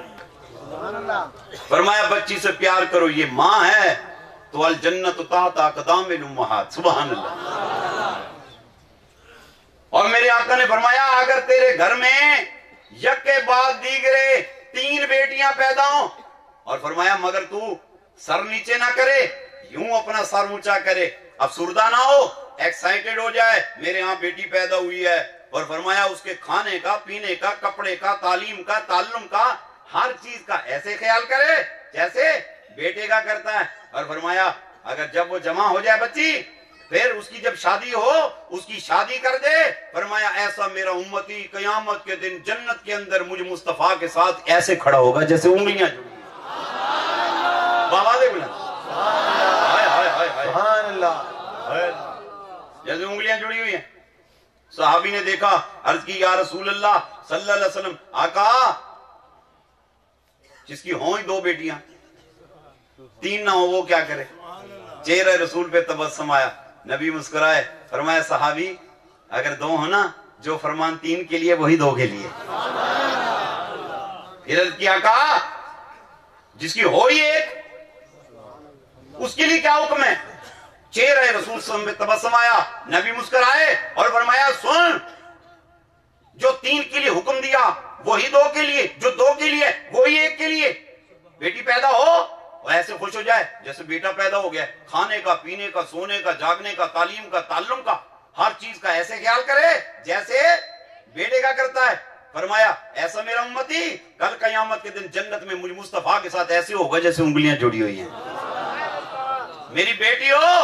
फरमाया बच्ची से प्यार करो, ये माँ है तो अल जन्नत ताहता अक़दामिल उम्महात, सुभान अल्लाह। और मेरे आका ने फरमाया अगर तेरे घर में यक के बाद दीगरे 3 बेटियां पैदा हो, और फरमाया मगर तू सर नीचे ना करे, यूं अपना सर ऊंचा करे, अफसुर्दा ना हो, एक्साइटेड हो जाए मेरे यहाँ बेटी पैदा हुई है। और फरमाया उसके खाने का, पीने का, कपड़े का, तालीम का, ताल्लुम का, हर चीज का ऐसे ख्याल करे जैसे बेटे का करता है। और फरमाया अगर जब वो जमा हो जाए बच्ची, फिर उसकी जब शादी हो उसकी शादी कर दे। फरमाया ऐसा मेरा उम्मती कयामत के दिन जन्नत के अंदर मुझ मुस्तफा के साथ ऐसे खड़ा होगा जैसे उंगलियां जुड़ी। बाबा दे बुलंद, हाय हाय हाय हाय, सुभान अल्लाह, जैसे उंगलियां जुड़ी हुई हैं। सहाबी ने देखा, अर्ज की या रसूल अल्लाह सल्लल्लाहु अलैहि वसल्लम, आका जिसकी हो ही 2 बेटियां 3 ना हो वो क्या करे। चेहरे रसूल पे तबस्सुम आया, नबी मुस्कुराए, फरमाया सहाबी अगर 2 हो ना, जो फरमान 3 के लिए वही 2 के लिए। फिर किया कहा जिसकी हो ही 1 उसके लिए क्या हुक्म है। चेहरे रसूल पे तबस्सुम आया, नबी मुस्कुराए और फरमाया सुन, जो 3 के लिए हुक्म दिया वही 2 के लिए, जो 2 के लिए वही 1 के लिए। बेटी पैदा हो ऐसे खुश हो जाए जैसे बेटा पैदा हो गया। खाने का, पीने का, सोने का, जागने का, तालीम का, ताल्लुम का, हर चीज का ऐसे ख्याल करे जैसे बेटे का करता है। फरमाया ऐसा मेरा उम्मती कल कयामत के दिन जन्नत में मुझ मुस्तफा के साथ ऐसे होगा जैसे उंगलियां जुड़ी हुई हैं। मेरी बेटी हो,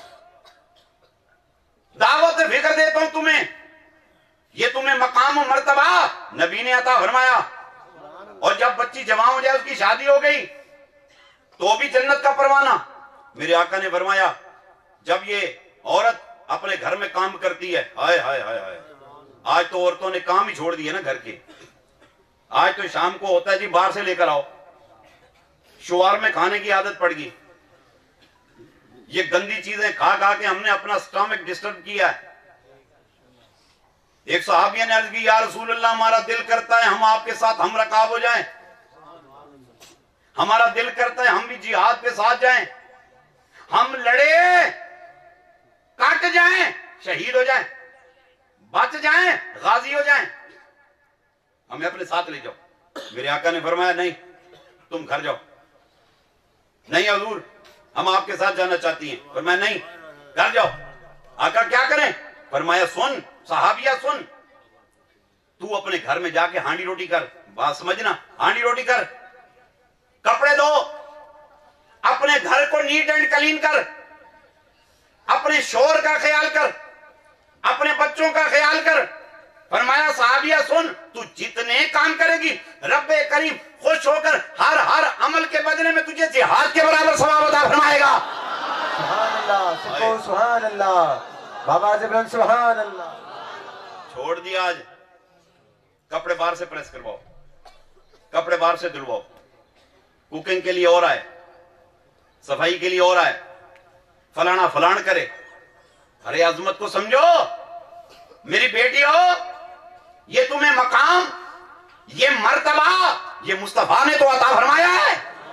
दावत फिक्र देता हूं तुम्हें, ये तुम्हें मकाम और मर्तबा नबी ने अता फरमाया। और जब बच्ची जवां हो जाए, उसकी शादी हो गई, तो भी जन्नत का परवाना। मेरे आका ने फरमाया जब ये औरत अपने घर में काम करती है, हाय हाय हाय हाय, आज तो औरतों ने काम ही छोड़ दिए ना घर के। आज तो शाम को होता है जी बाहर से लेकर आओ, शुआर में खाने की आदत पड़ गई। ये गंदी चीजें खा खा के हमने अपना स्टमक डिस्टर्ब किया है। ایک صحابیہ نے عرض کی یا رسول اللہ ہمارا دل کرتا ہے ہم آپ کے ساتھ ہم رکاب ہو جائیں، ہمارا دل کرتا ہے ہم بھی جہاد پہ ساتھ جائیں، ہم لڑے کٹ جائیں شہید ہو جائیں، بچ جائیں غازی ہو جائیں، ہمیں اپنے ساتھ لے جاؤ۔ میرے آقا نے فرمایا نہیں تم گھر جاؤ۔ نہیں حضور ہم آپ کے ساتھ جانا چاہتی ہیں۔ فرمایا نہیں گھر جاؤ۔ آقا کیا کریں؟ فرمایا سن صحابیہ سن، تو اپنے گھر میں جا کے ہانڈی روٹی کر، بات سمجھنا، ہانڈی روٹی کر، کپڑے دو، اپنے گھر کو نیٹ اینڈ کلین کر، اپنے شوہر کا خیال کر، اپنے بچوں کا خیال کر۔ فرمایا صحابیہ سن، تو جتنے کام کرے گی رب کریم خوش ہو کر ہر عمل کے بدلے میں تجھے جہاد کے برابر ثواب عطا فرمائے گا۔ سبحان اللہ، سکو سبحان اللہ، بابا جبران سبحان اللہ۔ چھوڑ دیا آج کپڑے باہر سے پریس کرواؤ، کپڑے باہر سے دھلواؤ، کوکنگ کے لیے اور آئے، صفائی کے لیے اور آئے، فلانا فلان کرے۔ ارے عظمت کو سمجھو میری بیٹی ہو، یہ تمہیں مقام، یہ مرتبہ یہ مصطفیٰ نے تو عطا فرمایا ہے۔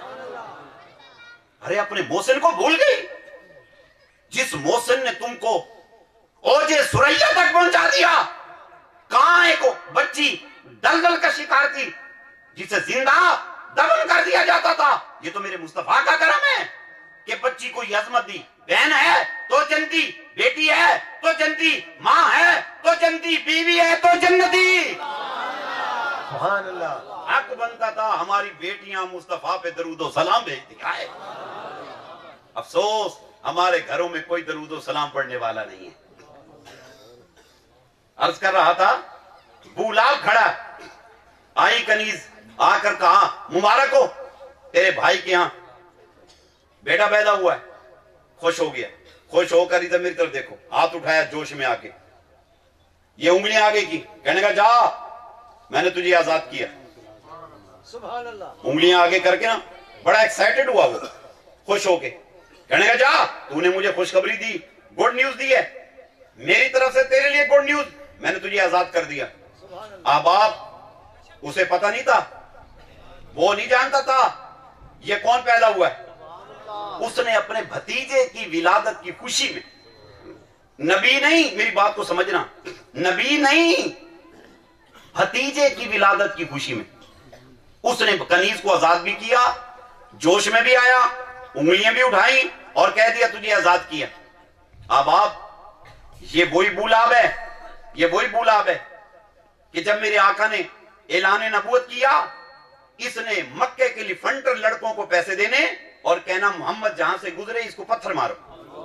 ارے اپنے محسن کو بھول گئی، جس محسن نے تم کو اوجے سریا تک پہنچا دیا، کہاں ایک بچی دلدل کا شکار تھی جسے زندہ دفن کر دیا جاتا تھا، یہ تو میرے مصطفیٰ کا کرم ہے کہ بچی کو یہ عظمت دی۔ بہن ہے تو جنتی، بیٹی ہے تو جنتی، ماں ہے تو جنتی، بیوی ہے تو جنتی۔ سبحان اللہ۔ حق بنتا تھا ہماری بیٹیاں مصطفیٰ پہ درود و سلام بھیج دکھائے۔ افسوس ہمارے گھروں میں کوئی درود و سلام پڑھنے والا نہیں ہے۔ عرض کر رہا تھا بولاب کھڑا، آئی کنیز آ کر کہا مبارک ہو تیرے بھائی کے ہاں بیٹا پیدا ہوا ہے۔ خوش ہو گیا، خوش ہو کر ادھر میری طرف دیکھو، ہاتھ اٹھایا جوش میں آ کے، یہ انگلیاں آگے کی، کہنے کا جا میں نے تجھے آزاد کیا۔ سبحان اللہ۔ انگلیاں آگے کر کے نا بڑا ایکسائٹڈ ہوا وہ، خوش ہو کے، کہنے کا جا تو نے مجھے خوشخبری دی، گڈ نیوز دی ہے، میری طرف سے تیرے لیے گڈ نیوز، میں نے تجھے آزاد کر دیا۔ آپ اسے پتہ نہیں تھا، وہ نہیں جانتا تھا یہ کون پیدا ہوا ہے۔ اس نے اپنے بھتیجے کی ولادت کی خوشی میں، نبی نہیں، میری بات کو سمجھنا، نبی نہیں، بھتیجے کی ولادت کی خوشی میں اس نے کنیز کو آزاد بھی کیا، جوش میں بھی آیا، انگلیاں بھی اٹھائیں اور کہہ دیا تجھے آزاد کیا۔ اب آپ یہ وہی بولاب ہے، یہ وہی بولاب ہے کہ جب میرے آقا نے اعلان نبوت کیا، اس نے مکے کے لیے فنٹر لڑکوں کو پیسے دینے اور کہنا محمد جہاں سے گزرے اس کو پتھر مارو،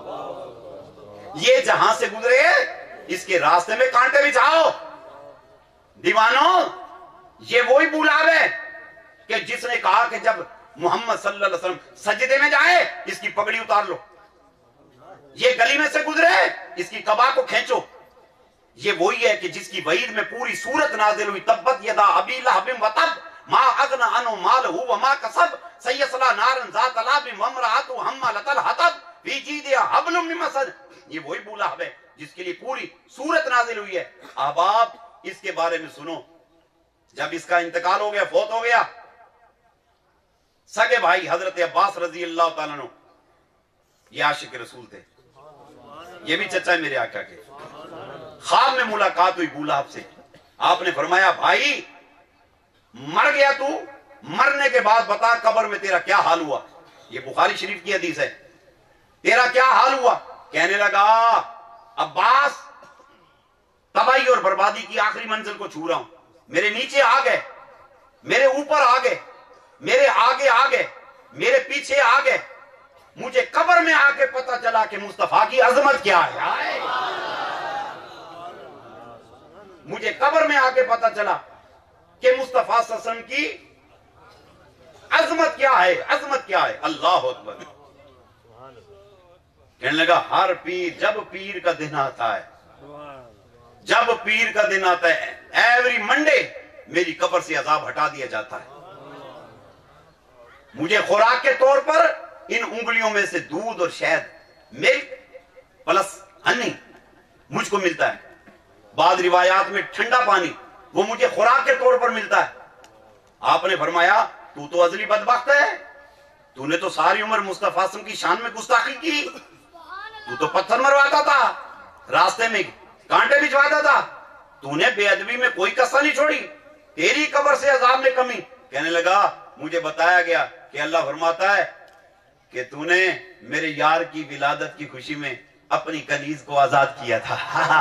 یہ جہاں سے گزرے اس کے راستے میں کانٹے بچھاؤ۔ دیوانوں یہ وہی بولاب ہے کہ جس نے کہا کہ جب محمد صلی اللہ علیہ وسلم سجدے میں جائے اس کی پگڑی اتار لو، یہ گلی میں سے گزرے اس کی قبا کو کھینچو۔ یہ وہی ہے کہ جس کی وعید میں پوری سورت نازل ہوئی، تبت یدا ابی لہب وتب ما اغنى عنه ماله وما كسب سيصلى نارا ذات لهب وامرأته حمالة الحطب في جيدها حبل من مسد۔ یہ وہی بولاب ہے جس کے لیے پوری سورت نازل ہوئی ہے۔ اب آپ اس کے بارے میں سنو، جب اس کا انتقال ہو گیا، فوت ہو گیا، سگے بھائی حضرت عباس رضی اللہ تعالیٰ عنہ، یہ عاشق رسول تھے، یہ بھی چچا ہے میرے آقا کے، خواب میں ملاقات ہوئی بولاب سے۔ آپ نے فرمایا بھائی مر گیا تو، مرنے کے بعد بتا قبر میں تیرا کیا حال ہوا، یہ بخاری شریف کی حدیث ہے، تیرا کیا حال ہوا؟ کہنے لگا عباس تباہی اور بربادی کی آخری منزل کو چھو رہا ہوں، میرے نیچے آ گئے، میرے اوپر آ گئے، میرے آگے آ گئے، میرے پیچھے آ گئے، مجھے قبر میں آ کے پتہ چلا کہ مصطفیٰ کی عظمت کیا ہے۔ مجھے قبر میں آ کے پتہ چلا کہ مصطفیٰ صلی اللہ علیہ وسلم کی عظمت کیا ہے، عظمت کیا ہے۔ اللہ اکبر۔ کہنے لگا ہر پیر، جب پیر کا دن آتا ہے، جب پیر کا دن آتا ہے، ایوری منڈے میری قبر سے عذاب ہٹا دیا جاتا ہے، مجھے خوراک کے طور پر ان انگلیوں میں سے دودھ اور شہد، ملک پلس ہنی مجھ کو ملتا ہے، بعض روایات میں ٹھنڈا پانی وہ مجھے خوراک کے طور پر ملتا ہے۔ آپ نے فرمایا تو ازلی بدبخت ہے، تو نے تو ساری عمر مصطفیٰ صلی اللہ علیہ وسلم کی شان میں گستاخی کی، تو پتھر مرواتا تھا، راستے میں کانٹے بچھواتا تھا، تو نے بے ادبی میں کوئی کسر نہیں چھوڑی، تیری قبر سے عذاب میں کمی۔ کہنے لگا مجھے بتایا گیا کہ اللہ فرماتا ہے کہ تو نے میرے یار کی ولادت کی خوشی میں اپنی کنیز کو آزاد کیا تھا۔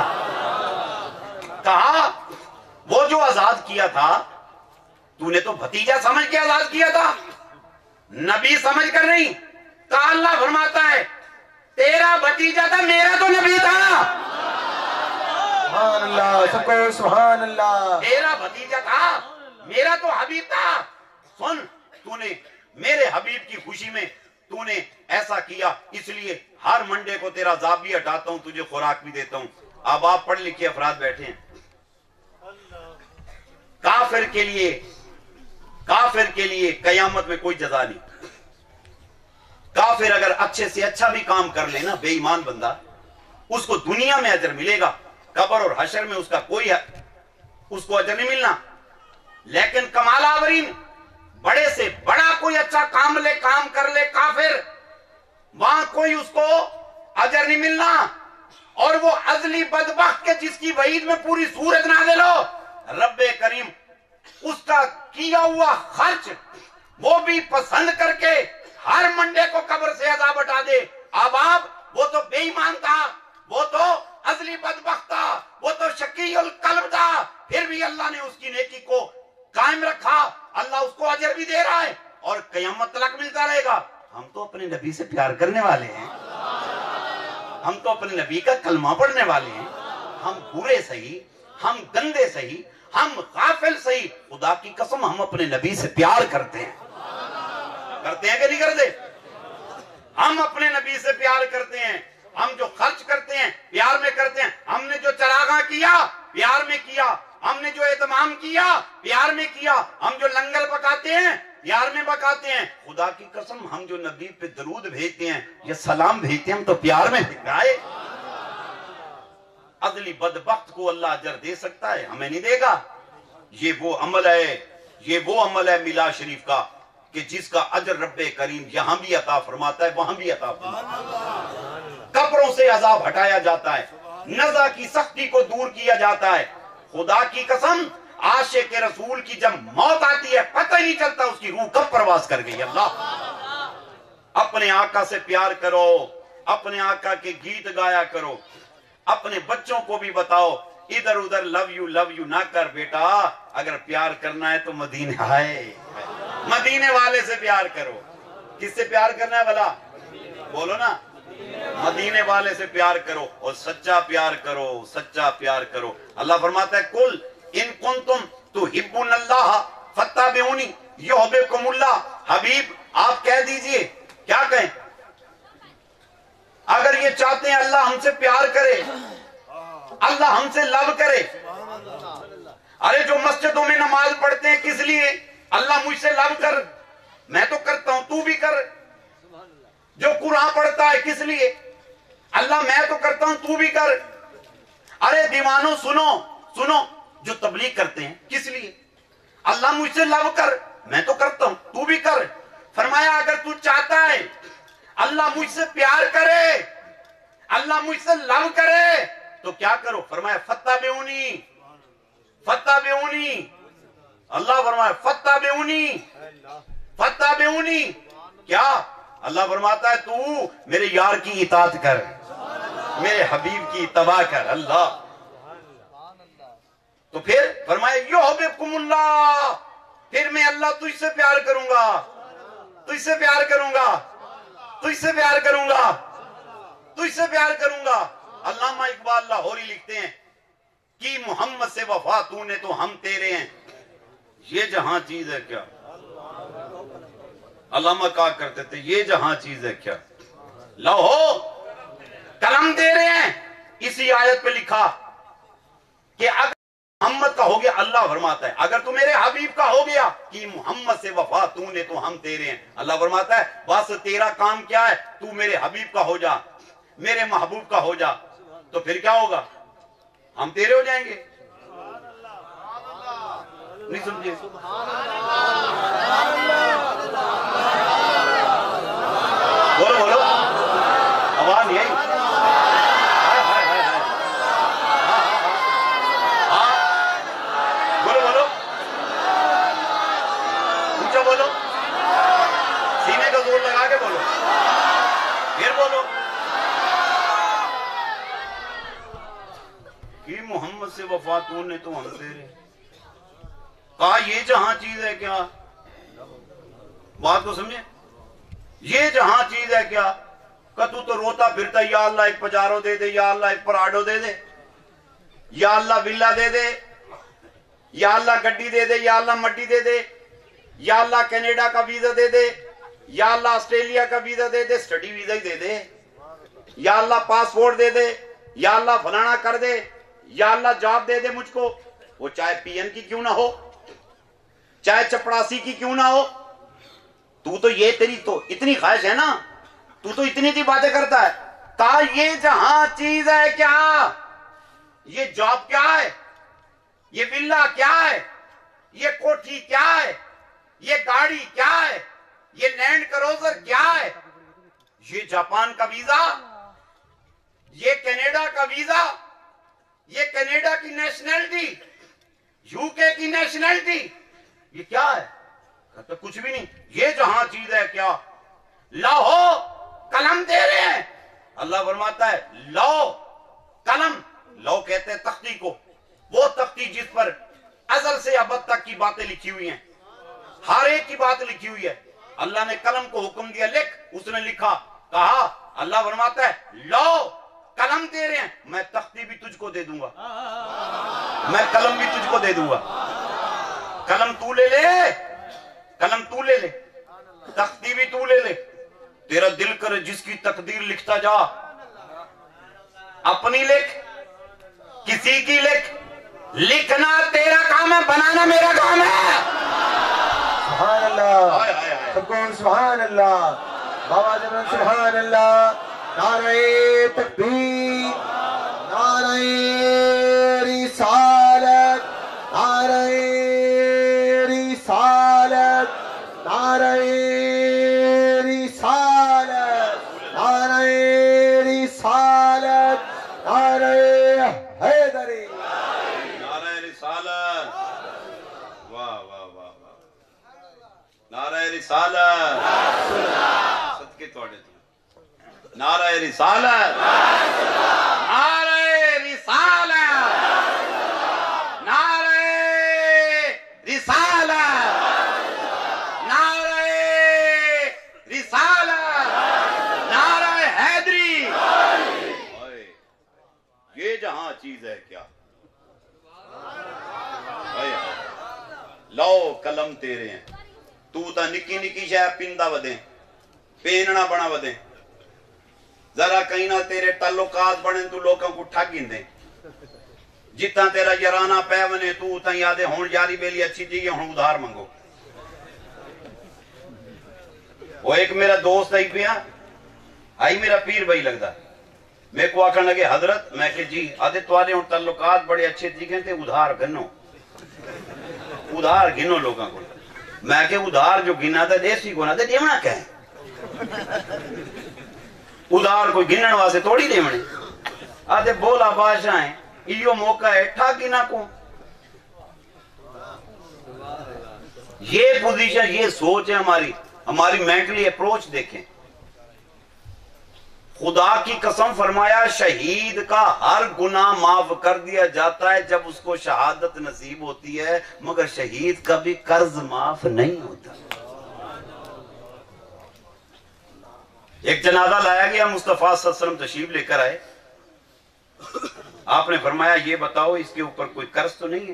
کہا وہ جو آزاد کیا تھا تو نے تو بھتیجا سمجھ کے آزاد کیا تھا، نبی سمجھ کر نہیں۔ کہا اللہ فرماتا ہے تیرا بھتیجا تھا، میرا تو نبی تھا۔ سبحان اللہ، سب کو سبحان اللہ۔ تیرا بھتیجا تھا، میرا تو حبیب تھا۔ سن، تو نے میرے حبیب کی خوشی میں تو نے ایسا کیا، اس لیے ہر منڈے کو تیرا عذاب بھی ہٹاتا ہوں، تجھے خوراک بھی دیتا ہوں۔ اب آپ پڑھ لکھے افراد بیٹھے ہیں، کافر کے لیے قیامت میں کوئی جزا نہیں۔ کافر اگر اچھے سے اچھا بھی کام کر لینا، بے ایمان بندہ، اس کو دنیا میں اجر ملے گا، قبر اور حشر میں اس کا کوئی اس کو اجر نہیں ملنا۔ لیکن کمال آورین، بڑے سے بڑا کوئی اچھا کام کر لے کافر، وہاں کوئی اس کو اجر نہیں ملنا۔ اور وہ ازلی بدبخت کے جس کی وعید میں پوری سورت نازل ہو، رب کریم اس کا کیا ہوا خرچ وہ بھی پسند کر کے ہر منڈے کو قبر سے عذاب ہٹا دے۔ اب وہ تو بے ایمان تھا، وہ تو ازلی بدبخت تھا، وہ تو شقی القلب تھا، پھر بھی اللہ نے اس کی نیکی کو قائم رکھا، اللہ اس کو اجر بھی دے رہا ہے اور قیامت تک ملتا رہے گا۔ ہم تو اپنے نبی سے پیار کرنے والے ہیں، ہم تو اپنے نبی کا کلمہ پڑھنے والے ہیں، ہم برے صحیح، ہم گندے صحیح، ہم غافل صحیح، خدا کی قسم ہم اپنے نبی سے پیار کرتے ہیں۔ کرتے ہیں کہ نہیں کرتے؟ ہم اپنے نبی سے پیار کرتے ہیں، ہم جو خرچ کرتے ہیں پیار میں کرتے ہیں، ہم نے جو چراغاں کیا پیار میں کیا، ہم نے جو اہتمام کیا پیار میں کیا، ہم جو لنگر پکاتے ہیں پیار میں پکاتے ہیں۔ خدا کی قسم ہم جو نبی پہ درود بھیجتے ہیں یا سلام بھیجتے ہیں، ہم تو پیار میں بھیجائے۔ ازلی بدبخت کو اللہ اجر دے سکتا ہے، ہمیں نہیں دے گا۔ یہ وہ عمل ہے میلاد شریف کا کہ جس کا اجر رب کریم یہاں بھی عطا فرماتا ہے، وہاں بھی عطا فرماتا ہے۔ قبروں سے عذاب ہٹایا جاتا ہے، نزع کی سختی کو دور کیا جاتا ہے۔ خدا کی قسم عاشق رسول کی جب موت آتی ہے پتہ ہی نہیں چلتا اس کی روح کب پرواز کر گئی۔ اللہ، اپنے آقا سے پیار کرو، اپنے آقا کے گیت گایا کرو، اپنے بچوں کو بھی بتاؤ ادھر ادھر لو یو نہ کر بیٹا، اگر پیار کرنا ہے تو مدینے آئے، مدینے والے سے پیار کرو۔ کس سے پیار کرنا ہے بھلا؟ بولو نا، مدینے والے سے پیار کرو اور سچا پیار کرو، سچا پیار کرو۔ اللہ فرماتا ہے کل ان کنتم تحبون اللہ فاتبعونی یحببکم اللہ۔ حبیب آپ کہہ دیجئے، کیا کہیں؟ اگر یہ چاہتے ہیں اللہ ہم سے پیار کرے، اللہ ہم سے لو کرے۔ ارے جو مسجدوں میں نماز پڑھتے ہیں کس لیے؟ اللہ مجھ سے لو کر، میں تو کرتا ہوں تو بھی کر۔ جو قرآن پڑھتا ہے کس لیے؟ اللہ میں تو کرتا ہوں تو بھی کر۔ ارے دیوانوں سنو، جو تبلیغ کرتے ہیں کس لیے؟ اللہ مجھ سے لو کر، میں تو کرتا ہوں تو بھی کر۔ فرمایا اگر تو چاہتا ہے اللہ مجھ سے پیار کرے، اللہ مجھ سے لو کرے تو کیا کرو؟ فرمایا فاتبعونی، اللہ فرمایا فاتبعونی، کیا؟ اللہ فرماتا ہے تو میرے یار کی اطاعت کر، میرے حبیب کی اتباع کر۔ اللہ تو پھر فرمایا یحببکم اللہ، پھر میں اللہ تجھ سے پیار کروں گا، تجھ سے پیار کروں گا، تجھ سے پیار کروں گا، تجھ سے پیار کروں گا۔ علامہ اقبال لاہوری لکھتے ہیں کہ محمد سے وفا تو نے تو ہم تیرے ہیں، یہ جہاں چیز ہے کیا؟ علامہ کہا کرتے تھے یہ جہاں چیز ہے کیا؟ لو قلم دے رہے ہیں، اسی آیت پہ لکھا کہ اگر محمد کا ہو گیا، اللہ فرماتا ہے اگر تو میرے حبیب کا ہو گیا کہ محمد سے وفا تو نے تو ہم تیرے ہیں، اللہ فرماتا ہے بس تیرا کام کیا ہے؟ تو میرے حبیب کا ہو جا، میرے محبوب کا ہو جا، تو پھر کیا ہوگا؟ ہم تیرے ہو جائیں گے؟ نہیں سمجھے؟ بولو بولو، آواز نہیں آئی؟ بولو بولو، اونچا بولو، سینے کا زور لگا کے بولو، پھر بولو کہ محمد سے وفاتون نے تو ہم تیرے. کہا یہ جہاں چیز ہے کیا؟ بات کو سمجھے؟ یہ جہاں چیز ہے کیا؟ کہ تو روتا پھرتا یا اللہ ایک پجارو دے دے، یا اللہ ایک پراڈو دے دے، یا اللہ ویلا دے دے، یا اللہ گڈی دے دے، یا اللہ مٹی دے دے، یا اللہ کینیڈا کا ویزا دے دے، یا اللہ آسٹریلیا کا ویزا دے دے، سٹڈی ویزا ہی دے دے، یا اللہ پاسپورٹ دے دے، یا اللہ فلانا کر دے، یا اللہ جاب دے دے مجھ کو. وہ چاہے پی این کی کیوں نہ ہو، چاہے چپڑاسی کی کیوں نہ ہو. تو یہ تیری تو اتنی خواہش ہے نا، تو اتنی سی باتیں کرتا ہے. کہا یہ جہاں چیز ہے کیا؟ یہ جاب کیا ہے؟ یہ ولا کیا ہے؟ یہ کوٹھی کیا ہے؟ یہ گاڑی کیا ہے؟ یہ لینڈ کروزر کیا ہے؟ یہ جاپان کا ویزا، یہ کینیڈا کا ویزا، یہ کینیڈا کی نیشنلٹی، یو کے کی نیشنلٹی، یہ کیا ہے؟ کہتے کچھ بھی نہیں. یہ جہاں چیز ہے کیا؟ لاہو قلم دے رہے ہیں. اللہ فرماتا ہے لاؤ قلم. لو کہتے ہیں تختی کو، وہ تختی جس پر ازل سے ابد تک کی باتیں لکھی ہوئی ہیں، ہر ایک کی بات لکھی ہوئی ہے. اللہ نے قلم کو حکم دیا لکھ، اس نے لکھا. کہا اللہ فرماتا ہے لاؤ قلم دے رہے ہیں، میں تختی بھی تجھ کو دے دوں گا، میں قلم بھی تجھ کو دے دوں گا. قلم تو لے لے، قلم تو لے لے، تختی بھی تو لے لے. تیرا دل کرے جس کی تقدیر لکھتا جا. اپنی لکھ، کسی کی لکھ. لکھنا تیرا کام ہے، بنانا میرا کام ہے. سبحان اللہ، سب کو سبحان اللہ. بابا جمعن سبحان اللہ. نعرہ تکبیر، نعرہ رسالت، نعرہ رسالت، نعرہ رسالت، نعرہ رسالت، نعرہ حیدری. نعرہ رسالت، واہ واہ واہ واہ. نعرہ رسالت، صدقے توڑے تو. نعرہ رسالت، نعرہ رسالت، نعرہ رسالت، نعرہ رسالت، نعرہ حیدری. یہ جہاں چیز ہے کیا؟ لو قلم تیرے ہیں. تو تا نکی نکی شاہ پندہ ودیں، پیننا بنا ودیں. ذرا کہیں نہ تیرے تعلقات بڑھیں تو لوگوں کو ٹھگیں دیں. جتنا تیرا یارانہ پیونے تو اتنا یادیں ہون جاری بیلی اچھی چیزیں ہون ادھار منگو. وہ ایک میرا دوست آئی پیا، آئی میرا پیر بھائی لگتا، میں کو آکھن لگے حضرت، میں کہ جی آدھے توارے ہون تعلقات بڑے اچھے چیزیں تھے، ادھار گنو، ادھار گنو لوگوں کو. میں کہ ادھار جو گنا تھا دیسی کو نہ دے دیونا کہیں، ادھار کوئی گنن واسے توڑی دیونے. آدھے بولا بادشاہ ہیں، ایو موقع ہے ٹھاکی نہ کو. یہ پوزیشن، یہ سوچ ہے ہماری، ہماری مینٹلی اپروچ دیکھیں. خدا کی قسم فرمایا شہید کا ہر گناہ معاف کر دیا جاتا ہے جب اس کو شہادت نصیب ہوتی ہے، مگر شہید کا بھی قرض معاف نہیں ہوتا. ایک جنازہ لایا گیا، مصطفیٰ صلی اللہ علیہ وسلم تشریف لے کر آئے. آپ نے فرمایا یہ بتاؤ اس کے اوپر کوئی قرض تو نہیں ہے،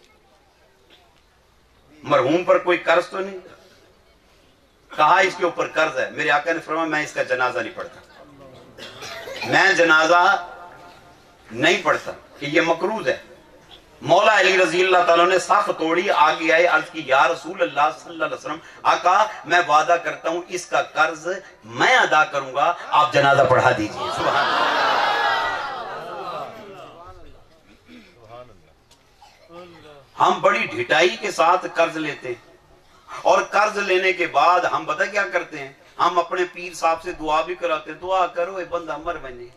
مرحوم پر کوئی قرض تو نہیں. کہا اس کے اوپر قرض ہے. میرے آقا نے فرمایا میں اس کا جنازہ نہیں پڑھتا، میں جنازہ نہیں پڑھتا کہ یہ مکروہ ہے. مولا علی رضی اللہ تعالیٰ نے صف توڑی، آگے آئے، عرض کی یا رسول اللہ صلی اللہ علیہ وسلم، آقا میں وعدہ کرتا ہوں اس کا قرض میں ادا کروں گا، آپ جنازہ پڑھا دیجئے. سبحان اللہ. हम बड़ी ढिठाई के साथ कर्ज लेते हैं, और कर्ज लेने के बाद हम पता क्या करते हैं, हम अपने पीर साहब से दुआ भी कराते हैं, दुआ करो ये बंदा मर बने।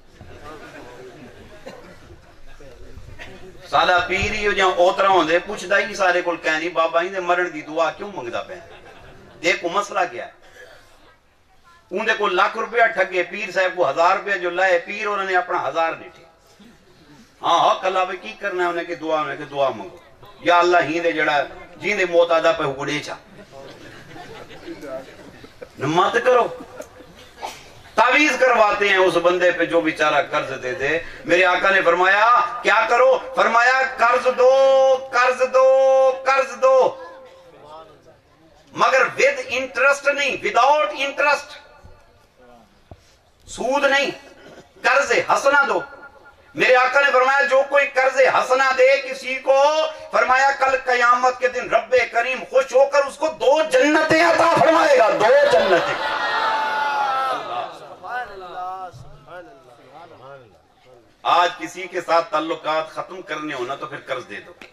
साला पीर ही जो ओतरा होंदे पूछदा ही सारे कोल कहनी बाबा जी मरण दी दुआ क्यों मंगदा पे। देखो मसला क्या है, उनके को लाख रुपया ठगे, पीर साहब को 1000 रुपया जो लाए, पीर उन्होंने अपना 1000 नहीं ठे। हाँ हाँ कला भाई की करना है उन्हें कि दुआ मंगो, या अल्लाह ही दे जड़ा जिंदे मौत आदा पे हुकुड़े चा मत करो। तावीज करवाते हैं उस बंदे पे जो बेचारा कर्ज दे दे। मेरे आका ने फरमाया क्या करो, फरमाया कर्ज दो कर्ज दो कर्ज दो, मगर विद इंटरेस्ट नहीं, विदाउट इंटरेस्ट, सूद नहीं, कर्ज हसना दो। मेरे आका ने फरमाया जो कोई कर्ज हसना दे किसी को, फरमाया कल कयामत के दिन रब्बे करीम खुश होकर उसको 2 जन्नतें अता फरमाएगा, 2 जन्नतें। आज किसी के साथ ताल्लुकात खत्म करने हो ना तो फिर कर्ज दे दो।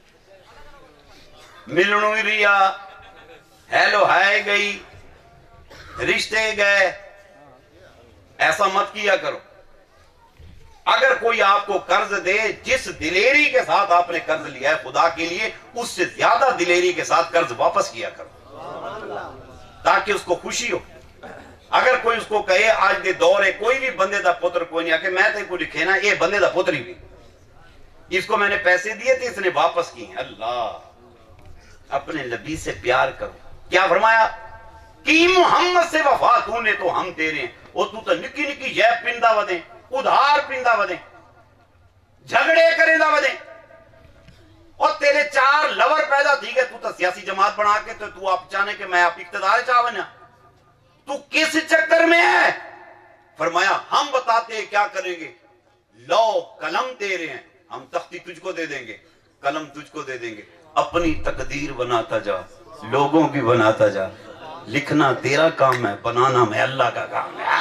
मिलनू रिया, हेलो हाय गई, रिश्ते गए, ऐसा मत किया करो। अगर कोई आपको कर्ज दे, जिस दिलेरी के साथ आपने कर्ज लिया है खुदा के लिए, उससे ज्यादा दिलेरी के साथ कर्ज वापस किया करो ताकि उसको खुशी हो। अगर कोई उसको कहे आज के दौर है कोई भी बंदे का पुत्र कोई नहीं आके मैं तेरे को लिखे ना ये बंदे का पुत्र ही भी, इसको मैंने पैसे दिए थे इसने वापस किए। अल्लाह अपने नबी से प्यार करो। क्या फरमाया कि मोहम्मद से वफा तूने तो हम तेरे हैं, और तू तो निकी निकी जय पिंदा वदे, उधार पिंदा वदे, झगड़े करेंदा वदे, और तेरे 4 लवर पैदा थी गए, तू तो सियासी जमात बना के तो तू आप चाहने के मैं आप इख्तिदार चाह बना, तू किस चक्कर में है। फरमाया हम बताते हैं क्या करेंगे, लो कलम तेरे हैं, हम तख्ती तुझको दे देंगे, कलम तुझको दे देंगे, अपनी तकदीर बनाता जा, लोगों की बनाता जा, लिखना तेरा काम है, बनाना मैं अल्लाह का काम है।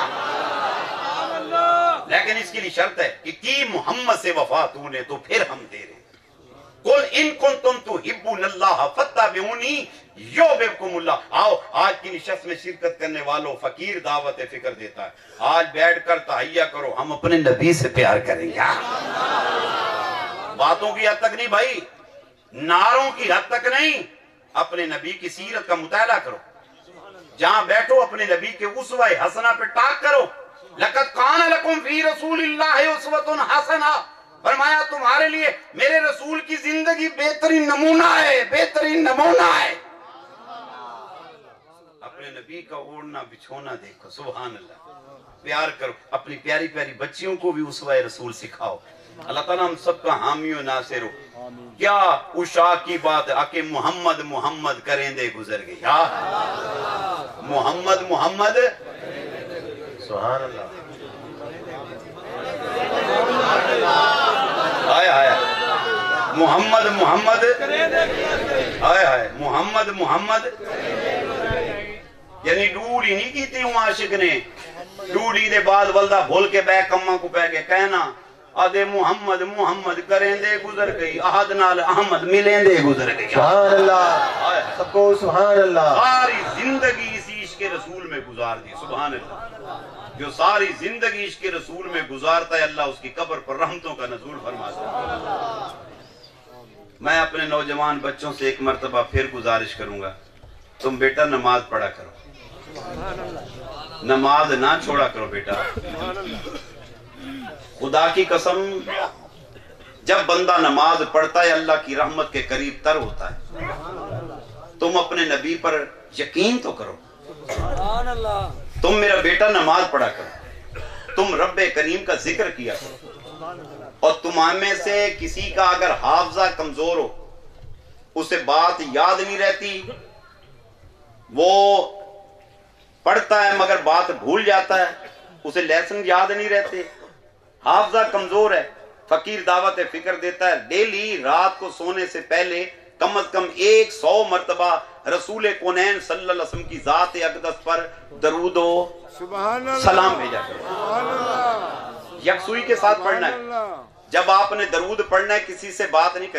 लेकिन इसके लिए शर्त है कि मोहम्मद से वफा तूने तो फिर हम तेरे। कुल इन कुंतुम तुहिब्बुनल्लाह फत्तबिऊनी युहिब्बुकुमुल्लाह। आओ आज की निशस्त में शिरकत करने वालों, फकीर दावत फिक्र देता है, आज बैठकर तहैया करो हम अपने नबी से प्यार करेंगे। बातों की हद तक नहीं भाई, नारों की हद तक नहीं, अपने नबी की सीरत का मुताला करो। जहां बैठो अपने नबी के उसवा हसना पे टाक करो। लक़द कान लकुम फी रसूलिल्लाहि उस्वतुन हसना, फरमाया तुम्हारे लिए मेरे रसूल की जिंदगी बेहतरीन नमूना है, बेहतरीन नमूना है। अपने नबी का ओढ़ना बिछोना देखो, सुभान अल्लाह। प्यार करो, अपनी प्यारी प्यारी बच्चियों को भी उसवा रसूल सिखाओ। अल्लाह ताला हम सबका हामी और नासिर हो। क्या उशा की बात आके मोहम्मद मोहम्मद करेंदे गुजर गई, मोहम्मद मोहम्मद, सुभान अल्लाह। हाय हाय मोहम्मद मोहम्मद, हाय हाय मोहम्मद मोहम्मद, यानी डूडी नहीं की थी आशिक ने, डूडी दे बाद वल्दा भूल के बै कम्मा को पै के कहना आदे मोहम्मद मोहम्मद करेंदे गुजर गई, अहद नाल अहमद मिलेंदे गुजर गई। सुभान अल्लाह, सबको सुभान अल्लाह। सारी जिंदगी इसी इश्क रसूल में गुजार दी, सुभान अल्लाह। जो सारी जिंदगी इश्क रसूल में गुजारता है अल्लाह उसकी कब्र पर रहमतों का नज़ूल फरमाता है। मैं अपने नौजवान बच्चों से एक मर्तबा फिर गुजारिश करूंगा, तुम बेटा नमाज पढ़ा करो, नमाज ना छोड़ा करो बेटा। खुदा की कसम जब बंदा नमाज पढ़ता है अल्लाह की रहमत के करीब तर होता है। तुम अपने नबी पर यकीन तो करो, तुम मेरा बेटा नमाज पढ़ा करो, तुम रब्बे करीम का जिक्र किया करो, और तुम्हारे में से किसी का अगर हाफजा कमजोर हो, उसे बात याद नहीं रहती, वो पढ़ता है मगर बात भूल जाता है, उसे लेसन याद नहीं रहते, हाफजा कमजोर है, फकीर दावत फिक्र देता है, डेली रात को सोने से पहले कम से कम 100 मर्तबा रसूल कौनैन सल्लल्लाहु अलैहि वसल्लम की जात अक़दस पर दरूद सलाम भेजा करो। यकसुई के साथ पढ़ना है। جب آپ نے درود پڑھنا ہے کسی سے بات نہیں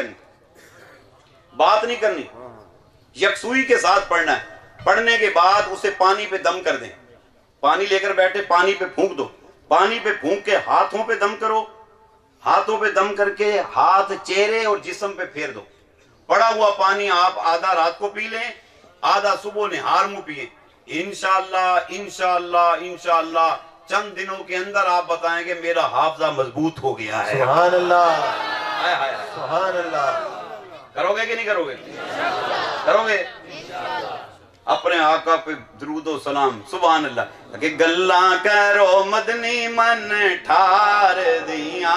کرنی، یکسوئی کے ساتھ پڑھنا ہے. پڑھنے کے بعد اسے پانی پہ دم کر دیں. پانی لے کر بیٹھے، پانی پہ پھونک دو. پانی پہ پھونک کے ہاتھوں پہ دم کرو. ہاتھوں پہ دم کر کے ہاتھ چہرے اور جسم پہ پھیر دو. پڑا ہوا پانی آپ آدھا رات کو پی لیں، آدھا صبح نہار منہ پیئیں. انشاءاللہ انشاءاللہ انشاءاللہ چند دنوں کے اندر آپ بتائیں گے میرا حافظہ مضبوط ہو گیا ہے. سبحان اللہ، سبحان اللہ. کرو گے کہ نہیں کرو گے؟ کرو گے؟ اپنے آقا پہ درود و سلام. سبحان اللہ. کہ گلاں کرو مدنی من ٹھار دیاں،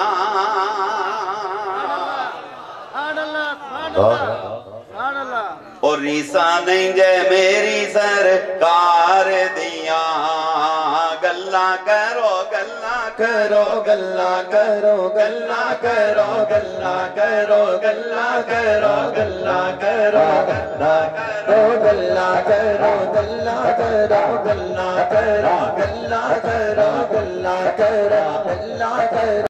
اور ریساں نہیں جے میری سرکار دیاں. گلاں کرو گلاں کرو گلاں کرو گلاں کرو گلاں کرو گلاں کرو گلاں کرو گلاں کرو گلاں کرو گلاں کرو گلاں کرو گلاں کرو گلاں کرو گلاں کرو.